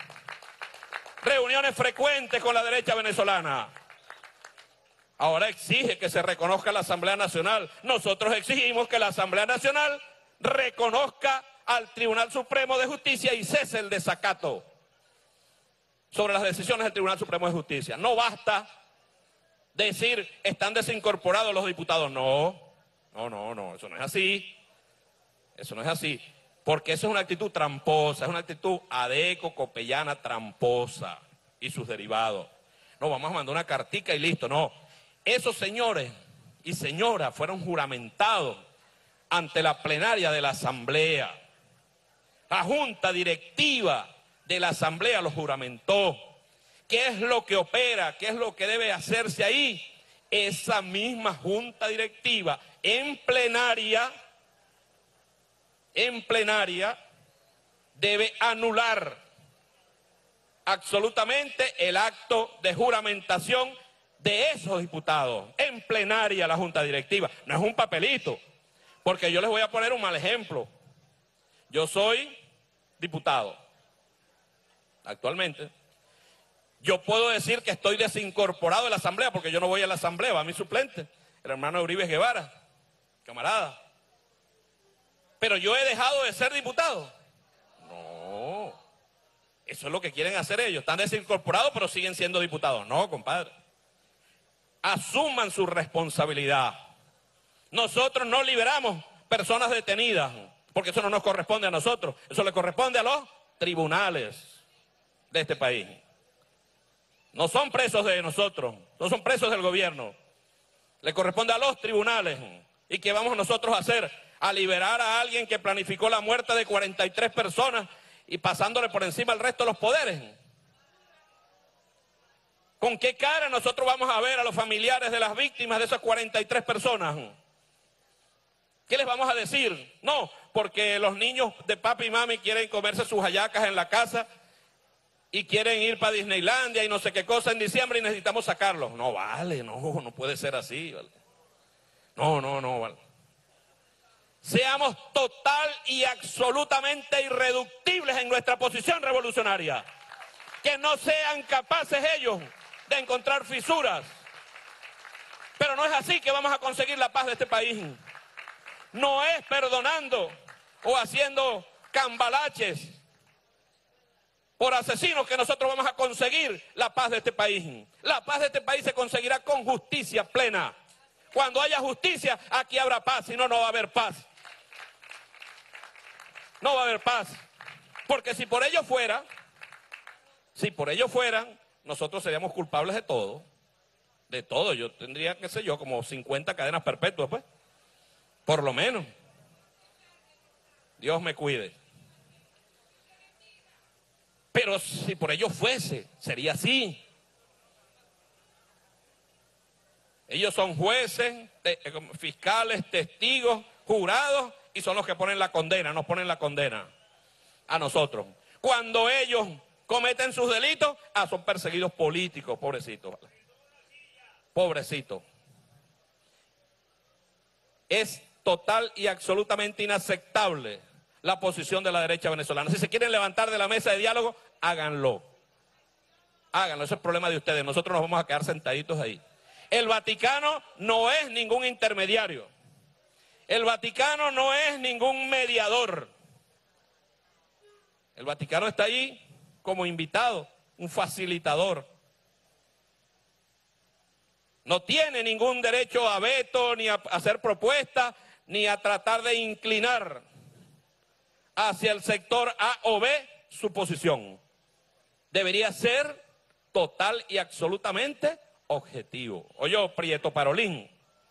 con la derecha venezolana. Ahora exige que se reconozca la Asamblea Nacional. Nosotros exigimos que la Asamblea Nacional reconozca al Tribunal Supremo de Justicia y cese el desacato sobre las decisiones del Tribunal Supremo de Justicia. No basta decir están desincorporados los diputados. No, eso no es así. Eso no es así. Porque eso es una actitud tramposa, es una actitud adeco-copellana tramposa y sus derivados. No, vamos a mandar una cartica y listo, no. Esos señores y señoras fueron juramentados ante la plenaria de la Asamblea. La Junta Directiva de la Asamblea los juramentó. ¿Qué es lo que opera? ¿Qué es lo que debe hacerse ahí? Esa misma Junta Directiva en plenaria debe anular absolutamente el acto de juramentación de esos diputados. En plenaria la Junta Directiva. No es un papelito, porque yo les voy a poner un mal ejemplo. Yo soy diputado actualmente. Yo puedo decir que estoy desincorporado de la Asamblea, porque yo no voy a la Asamblea, va mi suplente, el hermano Uribe Guevara, camarada. ¿Pero yo he dejado de ser diputado? No. Eso es lo que quieren hacer ellos. Están desincorporados, pero siguen siendo diputados. No, compadre. Asuman su responsabilidad. Nosotros no liberamos personas detenidas, porque eso no nos corresponde a nosotros. Eso le corresponde a los tribunales de este país. No son presos de nosotros, no son presos del gobierno. Le corresponde a los tribunales. ¿Y qué vamos nosotros a hacer? A liberar a alguien que planificó la muerte de 43 personas y pasándole por encima al resto de los poderes. ¿Con qué cara nosotros vamos a ver a los familiares de las víctimas de esas 43 personas? ¿Qué les vamos a decir? No, porque los niños de papi y mami quieren comerse sus hallacas en la casa y quieren ir para Disneylandia y no sé qué cosa en diciembre y necesitamos sacarlos. No vale, no puede ser así. Vale. No vale. Seamos total y absolutamente irreductibles en nuestra posición revolucionaria. Que no sean capaces ellos de encontrar fisuras. Pero no es así que vamos a conseguir la paz de este país. No es perdonando o haciendo cambalaches por asesinos que nosotros vamos a conseguir la paz de este país. La paz de este país se conseguirá con justicia plena. Cuando haya justicia, aquí habrá paz, si no, no va a haber paz. No va a haber paz, porque si por ello fueran, nosotros seríamos culpables de todo, yo tendría, qué sé yo, como 50 cadenas perpetuas, pues, por lo menos. Dios me cuide. Pero si por ello fuese, sería así. Ellos son jueces, fiscales, testigos, jurados y son los que ponen la condena, nos ponen la condena a nosotros. Cuando ellos cometen sus delitos, son perseguidos políticos, pobrecitos. Pobrecitos. Es total y absolutamente inaceptable la posición de la derecha venezolana. Si se quieren levantar de la mesa de diálogo, háganlo. Háganlo, ese es el problema de ustedes. Nosotros nos vamos a quedar sentaditos ahí. El Vaticano no es ningún intermediario. El Vaticano no es ningún mediador. El Vaticano está ahí como invitado, un facilitador. No tiene ningún derecho a veto, ni a hacer propuestas, ni a tratar de inclinar hacia el sector A o B su posición. Debería ser total y absolutamente objetivo. Oye, Prieto Parolín,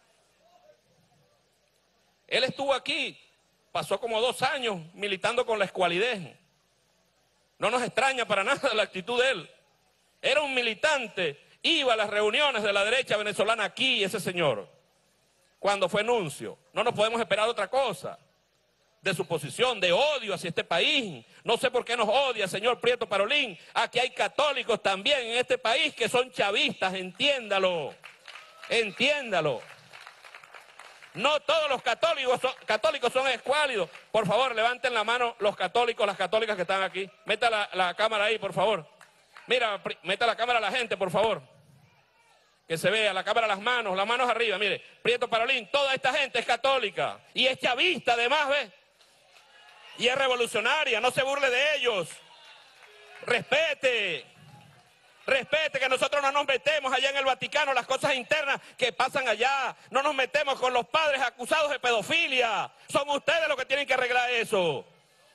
él estuvo aquí, pasó como 2 años militando con la escualidez. No nos extraña para nada la actitud de él. Era un militante, iba a las reuniones de la derecha venezolana aquí, ese señor, cuando fue nuncio. No nos podemos esperar otra cosa de su posición, de odio hacia este país. No sé por qué nos odia, señor Prieto Parolín. Aquí hay católicos también en este país que son chavistas, entiéndalo, entiéndalo. No todos los católicos son escuálidos. Por favor, levanten la mano los católicos, las católicas que están aquí. Meta la cámara ahí, por favor. Mira, meta la cámara a la gente, por favor. Que se vea, la cámara, las manos arriba. Mire, Prieto Parolín, toda esta gente es católica. Y es chavista además, ¿ves? Y es revolucionaria, no se burle de ellos. Respete. Respete que nosotros no nos metemos allá en el Vaticano, las cosas internas que pasan allá. No nos metemos con los padres acusados de pedofilia. Son ustedes los que tienen que arreglar eso.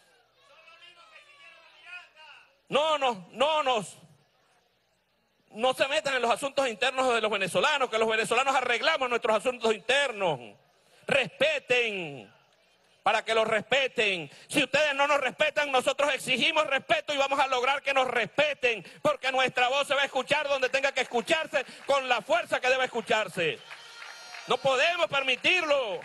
No se metan en los asuntos internos de los venezolanos, que los venezolanos arreglamos nuestros asuntos internos. Respeten, para que los respeten. Si ustedes no nos respetan, nosotros exigimos respeto y vamos a lograr que nos respeten, porque nuestra voz se va a escuchar donde tenga que escucharse, con la fuerza que debe escucharse. No podemos permitirlo.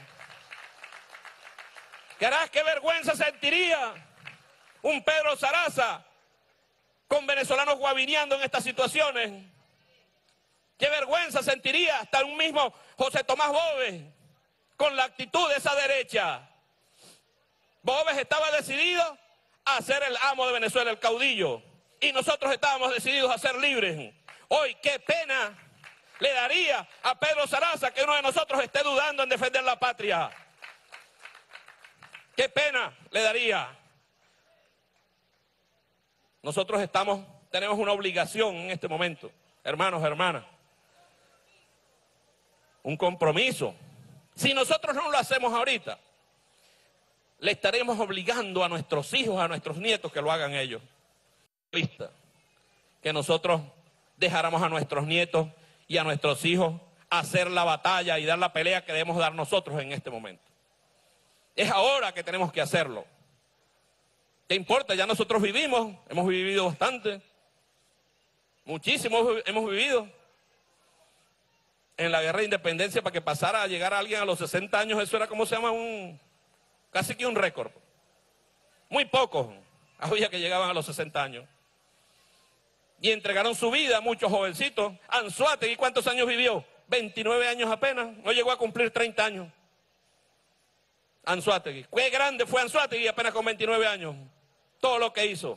¿Qué vergüenza sentiría un Pedro Saraza con venezolanos guabineando en estas situaciones? ¿Qué vergüenza sentiría hasta un mismo José Tomás Boves con la actitud de esa derecha? Boves estaba decidido a ser el amo de Venezuela, el caudillo, y nosotros estábamos decididos a ser libres. Hoy, qué pena le daría a Pedro Saraza que uno de nosotros esté dudando en defender la patria. Qué pena le daría. Nosotros tenemos una obligación en este momento, hermanos, hermanas, un compromiso. Si nosotros no lo hacemos ahorita, le estaremos obligando a nuestros hijos, a nuestros nietos que lo hagan ellos. Que nosotros dejáramos a nuestros nietos y a nuestros hijos hacer la batalla y dar la pelea que debemos dar nosotros en este momento. Es ahora que tenemos que hacerlo. ¿Qué importa? Ya nosotros hemos vivido bastante. Muchísimo hemos vivido. En la guerra de independencia, para que pasara a llegar a alguien a los 60 años, eso era como se llama casi que un récord. Muy pocos había que llegaban a los 60 años. Y entregaron su vida a muchos jovencitos. Anzoátegui, ¿cuántos años vivió? 29 años apenas, no llegó a cumplir 30 años. Anzoátegui, qué grande fue Anzoátegui apenas con 29 años. Todo lo que hizo.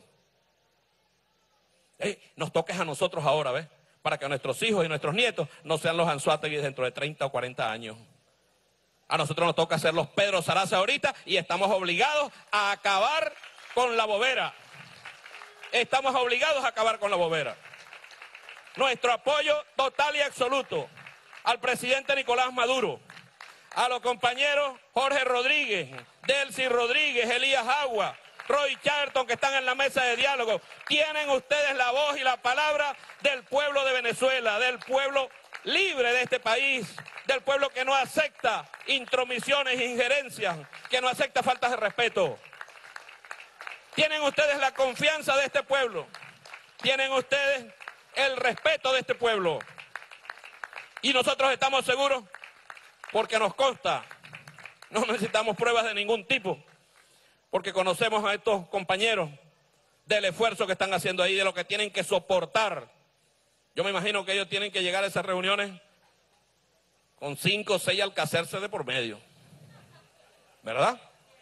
Nos toca a nosotros ahora, ¿ves? Para que nuestros hijos y nuestros nietos no sean los Anzoátegui dentro de 30 o 40 años. A nosotros nos toca ser los Pedro Saraza ahorita y estamos obligados a acabar con la bobera. Estamos obligados a acabar con la bobera. Nuestro apoyo total y absoluto al presidente Nicolás Maduro, a los compañeros Jorge Rodríguez, Delcy Rodríguez, Elías Agua, Roy Charlton, que están en la mesa de diálogo. Tienen ustedes la voz y la palabra del pueblo de Venezuela, del pueblo libre de este país, del pueblo que no acepta intromisiones e injerencias, que no acepta faltas de respeto. Tienen ustedes la confianza de este pueblo, tienen ustedes el respeto de este pueblo. Y nosotros estamos seguros porque nos consta, no necesitamos pruebas de ningún tipo, porque conocemos a estos compañeros del esfuerzo que están haciendo ahí, de lo que tienen que soportar. Yo me imagino que ellos tienen que llegar a esas reuniones con 5 o 6 alcacerces de por medio, ¿verdad?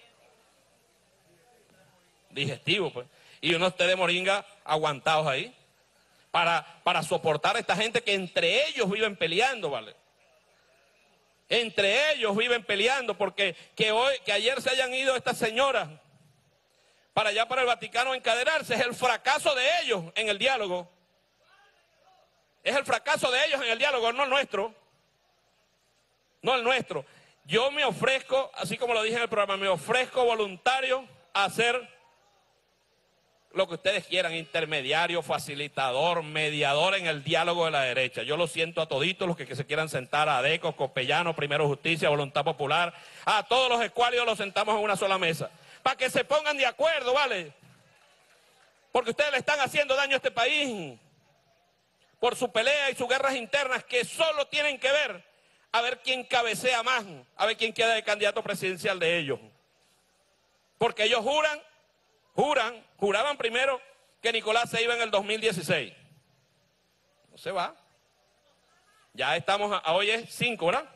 Digestivo, pues. Y unos té de moringa aguantados ahí para soportar a esta gente que entre ellos viven peleando, ¿vale? Entre ellos viven peleando porque que ayer se hayan ido estas señoras para allá, para el Vaticano, a encadenarse, es el fracaso de ellos en el diálogo. Es el fracaso de ellos en el diálogo, no el nuestro. No el nuestro. Yo me ofrezco, así como lo dije en el programa, me ofrezco voluntario a hacer lo que ustedes quieran, intermediario, facilitador, mediador en el diálogo de la derecha. Yo lo siento a toditos los que se quieran sentar, a Adecos, Copellanos, Primero Justicia, Voluntad Popular, a todos los escuálidos los sentamos en una sola mesa, para que se pongan de acuerdo, ¿vale? Porque ustedes le están haciendo daño a este país por su pelea y sus guerras internas que solo tienen que ver a ver quién cabecea más, a ver quién queda de candidato presidencial de ellos. Porque ellos juraban primero que Nicolás se iba en el 2016. No se va. Ya estamos, hoy es 5, ¿verdad?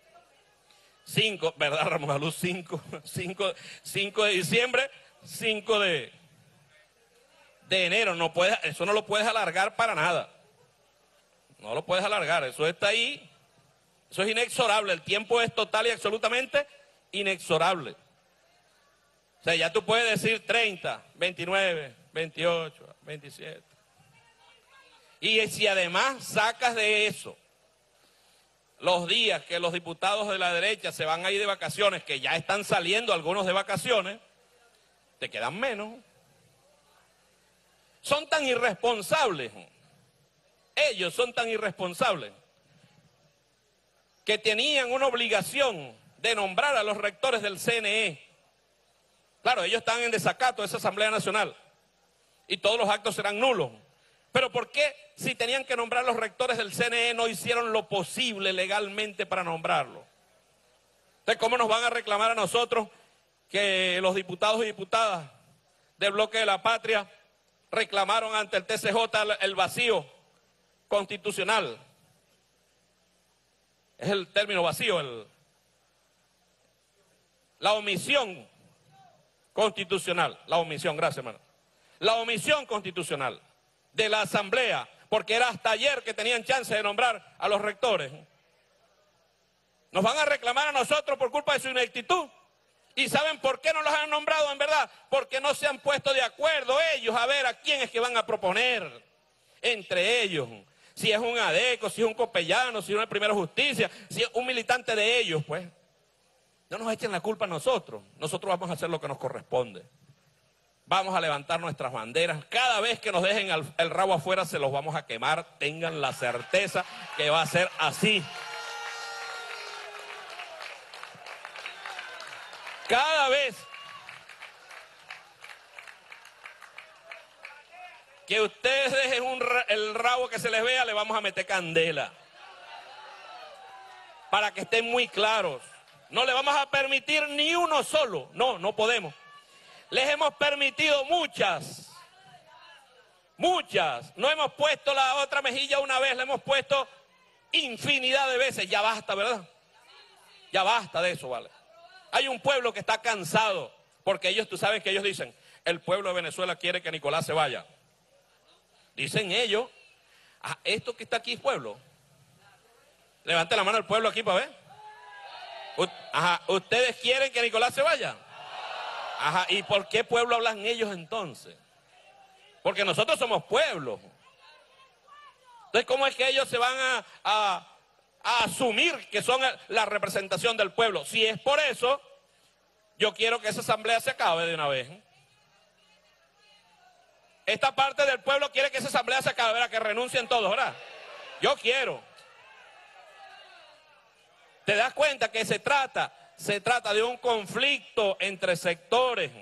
5, ¿verdad, Ramos Luz? 5 de diciembre, 5 de enero. No puedes, eso no lo puedes alargar para nada. No lo puedes alargar, eso está ahí. Eso es inexorable, el tiempo es total y absolutamente inexorable. O sea, ya tú puedes decir 30, 29, 28, 27. Y si además sacas de eso los días que los diputados de la derecha se van a ir de vacaciones, que ya están saliendo algunos de vacaciones, te quedan menos. Son tan irresponsables, ellos son tan irresponsables, que tenían una obligación de nombrar a los rectores del CNE. Claro, ellos están en desacato de esa Asamblea Nacional y todos los actos serán nulos. Pero ¿por qué, si tenían que nombrar los rectores del CNE, no hicieron lo posible legalmente para nombrarlo? Entonces, ¿cómo nos van a reclamar a nosotros que los diputados y diputadas del Bloque de la Patria reclamaron ante el TCJ el vacío constitucional? Es el término vacío, la omisión constitucional, la omisión, gracias hermano, la omisión constitucional de la Asamblea, porque era hasta ayer que tenían chance de nombrar a los rectores. Nos van a reclamar a nosotros por culpa de su ineptitud. ¿Y saben por qué no los han nombrado en verdad? Porque no se han puesto de acuerdo ellos a ver a quién es que van a proponer entre ellos. Si es un Adeco, si es un Copellano, si es una Primera Justicia, si es un militante de ellos, pues. No nos echen la culpa a nosotros. Nosotros vamos a hacer lo que nos corresponde. Vamos a levantar nuestras banderas. Cada vez que nos dejen el rabo afuera se los vamos a quemar. Tengan la certeza que va a ser así. Cada vez que ustedes dejen el rabo que se les vea, le vamos a meter candela. Para que estén muy claros. No le vamos a permitir ni uno solo. No, no podemos. Les hemos permitido muchas. No hemos puesto la otra mejilla una vez, la hemos puesto infinidad de veces. Ya basta, ¿verdad? Ya basta de eso, ¿vale? Hay un pueblo que está cansado, porque ellos, tú sabes que ellos dicen, el pueblo de Venezuela quiere que Nicolás se vaya. Dicen ellos, esto que está aquí es pueblo. Levante la mano el pueblo aquí para ver. ¿Ustedes quieren que Nicolás se vaya? ¿Y por qué pueblo hablan ellos entonces? Porque nosotros somos pueblo. Entonces, ¿cómo es que ellos se van a asumir que son la representación del pueblo? Si es por eso, yo quiero que esa asamblea se acabe de una vez. Esta parte del pueblo quiere que esa asamblea se acabe, ¿verdad? Que renuncien todos, ¿verdad? Yo quiero. ¿Te das cuenta que se trata de un conflicto entre sectores?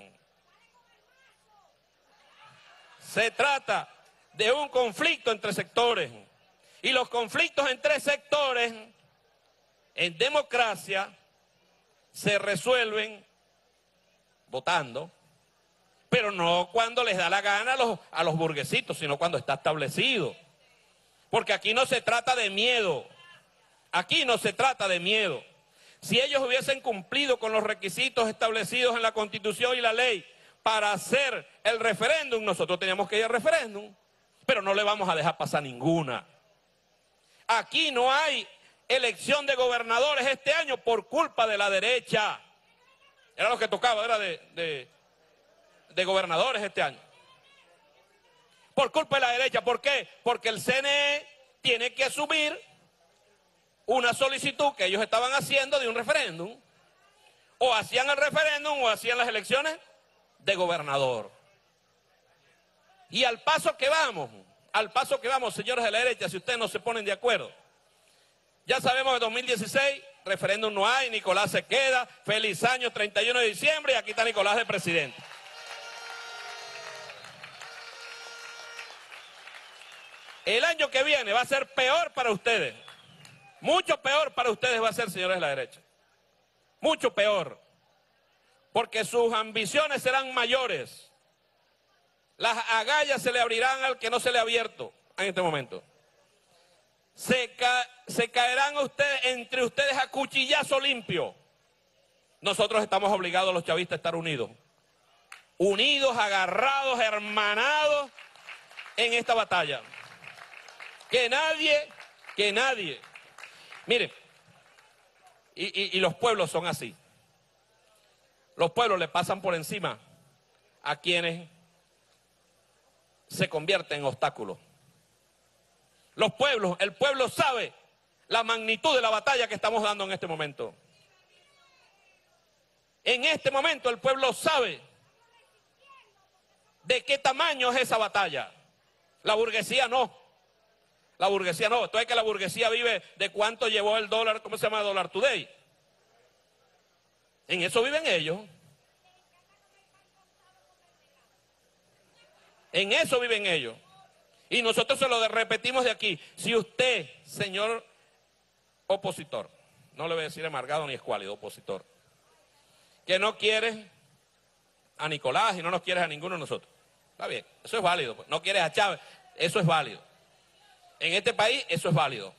Se trata de un conflicto entre sectores. Y los conflictos en tres sectores, en democracia, se resuelven votando, pero no cuando les da la gana a los burguesitos, sino cuando está establecido. Porque aquí no se trata de miedo, aquí no se trata de miedo. Si ellos hubiesen cumplido con los requisitos establecidos en la Constitución y la ley para hacer el referéndum, nosotros teníamos que ir al referéndum, pero no le vamos a dejar pasar ninguna. Aquí no hay elección de gobernadores este año por culpa de la derecha. Era lo que tocaba, era de gobernadores este año. Por culpa de la derecha. ¿Por qué? Porque el CNE tiene que asumir una solicitud que ellos estaban haciendo de un referéndum. O hacían el referéndum o hacían las elecciones de gobernador. Y al paso que vamos, señores de la derecha, si ustedes no se ponen de acuerdo, ya sabemos que en 2016 referéndum no hay, Nicolás se queda, feliz año 31 de diciembre y aquí está Nicolás de presidente. El año que viene va a ser peor para ustedes, mucho peor para ustedes va a ser, señores de la derecha, mucho peor, porque sus ambiciones serán mayores. Las agallas se le abrirán al que no se le ha abierto en este momento. Se caerán entre ustedes a cuchillazo limpio. Nosotros estamos obligados, los chavistas, a estar unidos. Unidos, agarrados, hermanados en esta batalla. Que nadie. Mire, y los pueblos son así. Los pueblos le pasan por encima a quienes se convierten en obstáculos. El pueblo sabe la magnitud de la batalla que estamos dando en este momento. En este momento el pueblo sabe de qué tamaño es esa batalla. La burguesía no. La burguesía no. Esto es que la burguesía vive de cuánto llevó el dólar, ¿cómo se llama? Dólar Today. En eso viven ellos. En eso viven ellos. Y nosotros se lo repetimos de aquí. Si usted, señor opositor, no le voy a decir amargado ni escuálido, opositor, que no quiere a Nicolás y no nos quieres a ninguno de nosotros, está bien, eso es válido. Pues. No quieres a Chávez, eso es válido. En este país, eso es válido.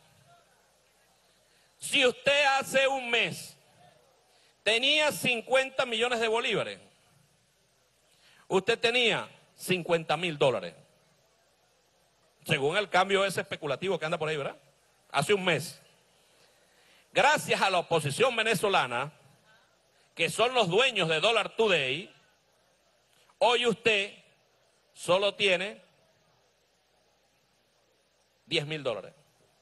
Si usted hace un mes tenía 50 millones de bolívares, usted tenía 50.000 dólares. Según el cambio ese especulativo que anda por ahí, ¿verdad? Hace un mes. Gracias a la oposición venezolana, que son los dueños de Dólar Today, hoy usted solo tiene 10.000 dólares.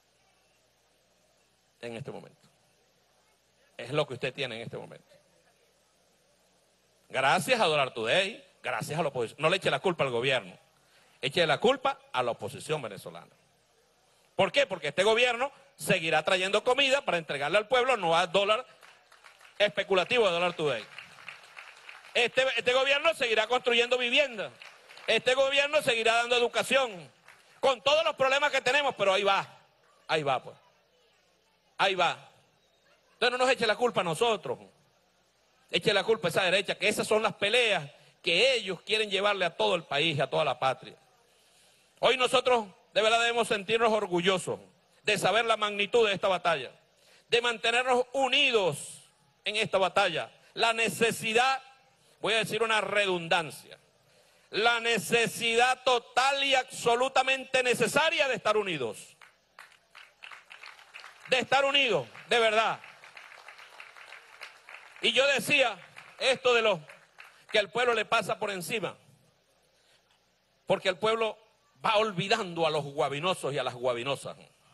En este momento. Es lo que usted tiene en este momento. Gracias a Dólar Today, gracias a la oposición. No le eche la culpa al gobierno. Eche la culpa a la oposición venezolana. ¿Por qué? Porque este gobierno seguirá trayendo comida para entregarle al pueblo, no a dólar especulativo de Dólar Today. Este gobierno seguirá construyendo viviendas. Este gobierno seguirá dando educación. Con todos los problemas que tenemos, pero ahí va pues. Ahí va. Entonces no nos eche la culpa a nosotros. Eche la culpa a esa derecha, que esas son las peleas que ellos quieren llevarle a todo el país, a toda la patria. Hoy nosotros de verdad debemos sentirnos orgullosos de saber la magnitud de esta batalla, de mantenernos unidos en esta batalla. La necesidad, voy a decir una redundancia, la necesidad total y absolutamente necesaria de estar unidos. De estar unidos, de verdad. Y yo decía esto de los que el pueblo le pasa por encima, porque el pueblo va olvidando a los guabinosos y a las guabinosas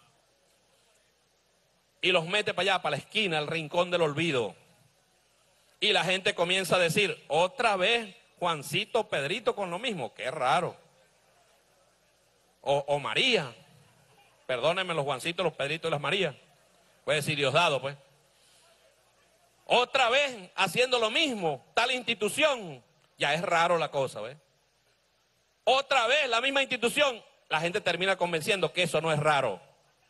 y los mete para allá, para la esquina, al rincón del olvido, y la gente comienza a decir, otra vez Juancito, Pedrito con lo mismo, qué raro, o María, perdónenme los Juancitos, los Pedritos y las Marías, puede decir Diosdado pues, otra vez haciendo lo mismo, tal institución, ya es raro la cosa, ¿ves? Otra vez la misma institución, la gente termina convenciendo que eso no es raro,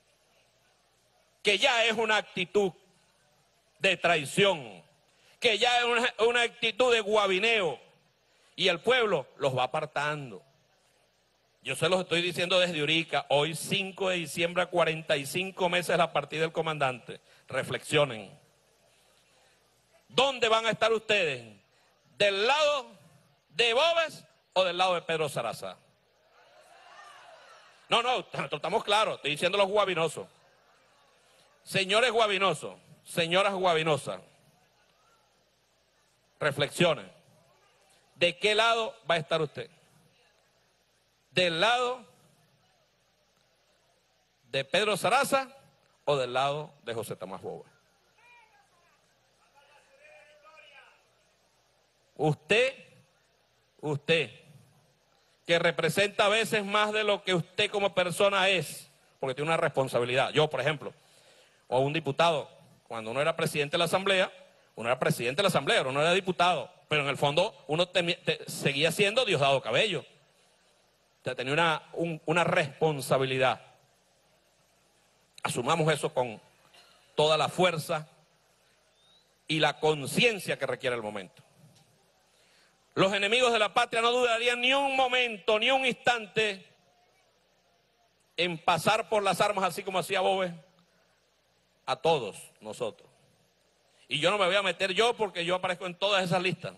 que ya es una actitud de traición, que ya es una actitud de guabineo, y el pueblo los va apartando. Yo se los estoy diciendo desde Urica, hoy 5 de diciembre, a 45 meses de la partida del comandante. Reflexionen. ¿Dónde van a estar ustedes? ¿Del lado de Boves o del lado de Pedro Zaraza? No, estamos claros, estoy diciendo los guabinosos. Señores guabinosos, señoras guabinosas, reflexionen. ¿De qué lado va a estar usted? ¿Del lado de Pedro Zaraza o del lado de José Tomás Boves? Usted, que representa a veces más de lo que usted como persona es, porque tiene una responsabilidad. Yo, por ejemplo, o un diputado, cuando uno era presidente de la Asamblea, uno era presidente de la Asamblea, uno no era diputado, pero en el fondo uno seguía siendo Diosdado Cabello. O sea, tenía una responsabilidad. Asumamos eso con toda la fuerza y la conciencia que requiere el momento. Los enemigos de la patria no dudarían ni un momento, ni un instante en pasar por las armas, así como hacía Boves, a todos nosotros. Y yo no me voy a meter yo, porque yo aparezco en todas esas listas.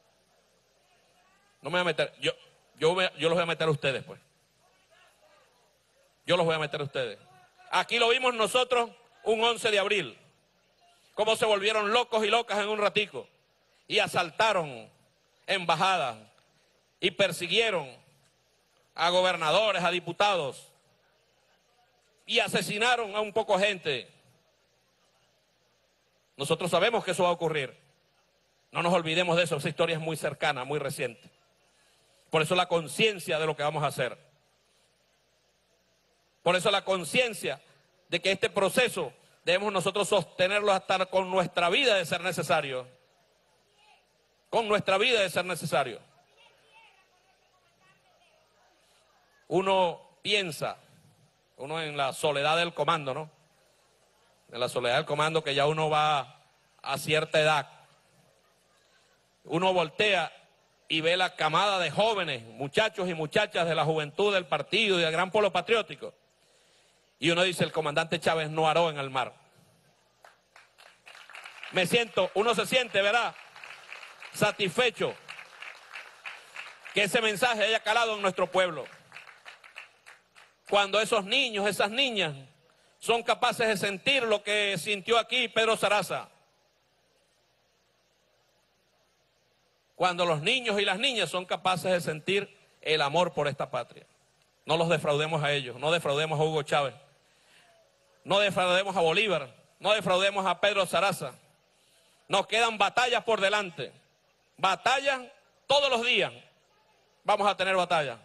No me voy a meter, yo los voy a meter a ustedes, pues. Yo los voy a meter a ustedes. Aquí lo vimos nosotros un 11 de abril, cómo se volvieron locos y locas en un ratico, y asaltaron embajadas, y persiguieron a gobernadores, a diputados, y asesinaron a un poco gente. Nosotros sabemos que eso va a ocurrir. No nos olvidemos de eso, esa historia es muy cercana, muy reciente. Por eso la conciencia de lo que vamos a hacer. Por eso la conciencia de que este proceso debemos nosotros sostenerlo hasta con nuestra vida de ser necesario. Con nuestra vida de ser necesario. Uno piensa, uno en la soledad del comando, ¿no? En la soledad del comando, que ya uno va a cierta edad. Uno voltea y ve la camada de jóvenes, muchachos y muchachas de la juventud del partido y del gran polo patriótico. Y uno dice, el comandante Chávez no aró en el mar. Uno se siente, ¿verdad?, satisfecho que ese mensaje haya calado en nuestro pueblo. Cuando esos niños, esas niñas, son capaces de sentir lo que sintió aquí Pedro Zaraza. Cuando los niños y las niñas son capaces de sentir el amor por esta patria. No los defraudemos a ellos, no defraudemos a Hugo Chávez, no defraudemos a Bolívar, no defraudemos a Pedro Zaraza. Nos quedan batallas por delante, batallas todos los días, vamos a tener batallas.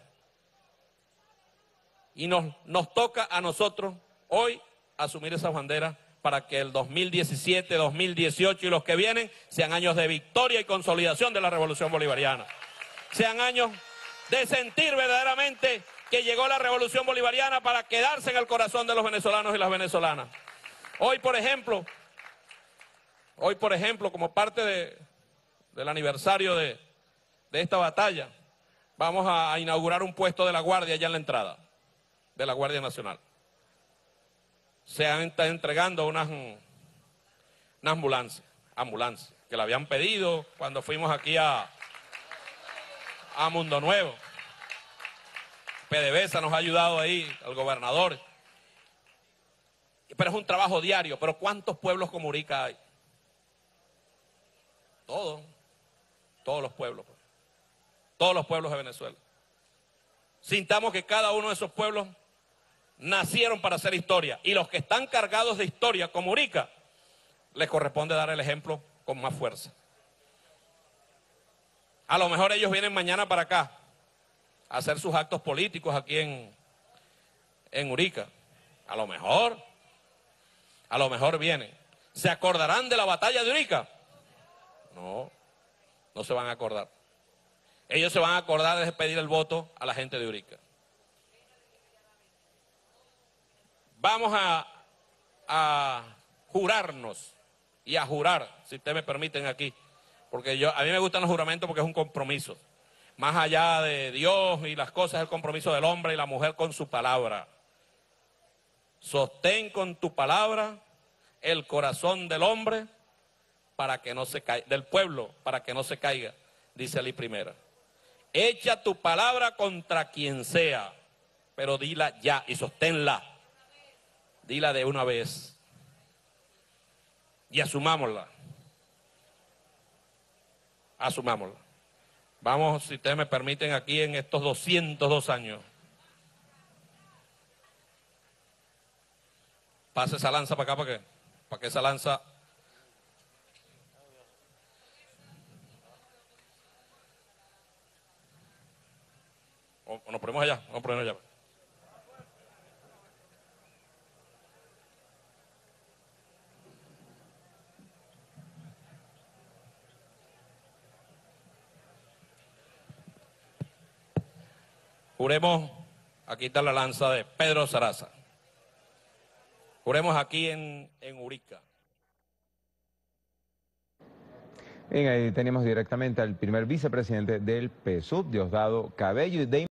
Y nos toca a nosotros hoy asumir esas banderas para que el 2017, 2018 y los que vienen sean años de victoria y consolidación de la revolución bolivariana. Sean años de sentir verdaderamente que llegó la revolución bolivariana para quedarse en el corazón de los venezolanos y las venezolanas. Hoy, por ejemplo, como parte del aniversario de esta batalla, vamos a inaugurar un puesto de la Guardia allá en la entrada de la Guardia Nacional. Se está entregando unas ambulancias que la habían pedido cuando fuimos aquí a Mundo Nuevo. PDVSA nos ha ayudado ahí, el gobernador. Pero es un trabajo diario. Pero ¿cuántos pueblos como Urica hay? Todos los pueblos. Todos los pueblos de Venezuela. Sintamos que cada uno de esos pueblos nacieron para hacer historia, y los que están cargados de historia como Urica, les corresponde dar el ejemplo con más fuerza. A lo mejor ellos vienen mañana para acá a hacer sus actos políticos aquí en Urica. A lo mejor vienen. ¿Se acordarán de la batalla de Urica? No se van a acordar. Ellos se van a acordar de pedir el voto a la gente de Urica. Vamos a a jurarnos y a jurar, si ustedes me permiten aquí, porque a mí me gustan los juramentos porque es un compromiso. Más allá de Dios y las cosas, es el compromiso del hombre y la mujer con su palabra. Sostén con tu palabra el corazón del hombre para que no se caiga, del pueblo para que no se caiga, dice Ley Primera. Echa tu palabra contra quien sea, pero dila ya y sosténla. Dila de una vez y asumámosla. Asumámosla. Vamos, si ustedes me permiten, aquí en estos 202 años. Pase esa lanza para acá, para que esa lanza... O nos ponemos allá, vamos a ponernos allá. Juremos, aquí está la lanza de Pedro Zaraza. Juremos aquí en Urica. Bien, ahí tenemos directamente al primer vicepresidente del PSUV, Diosdado Cabello.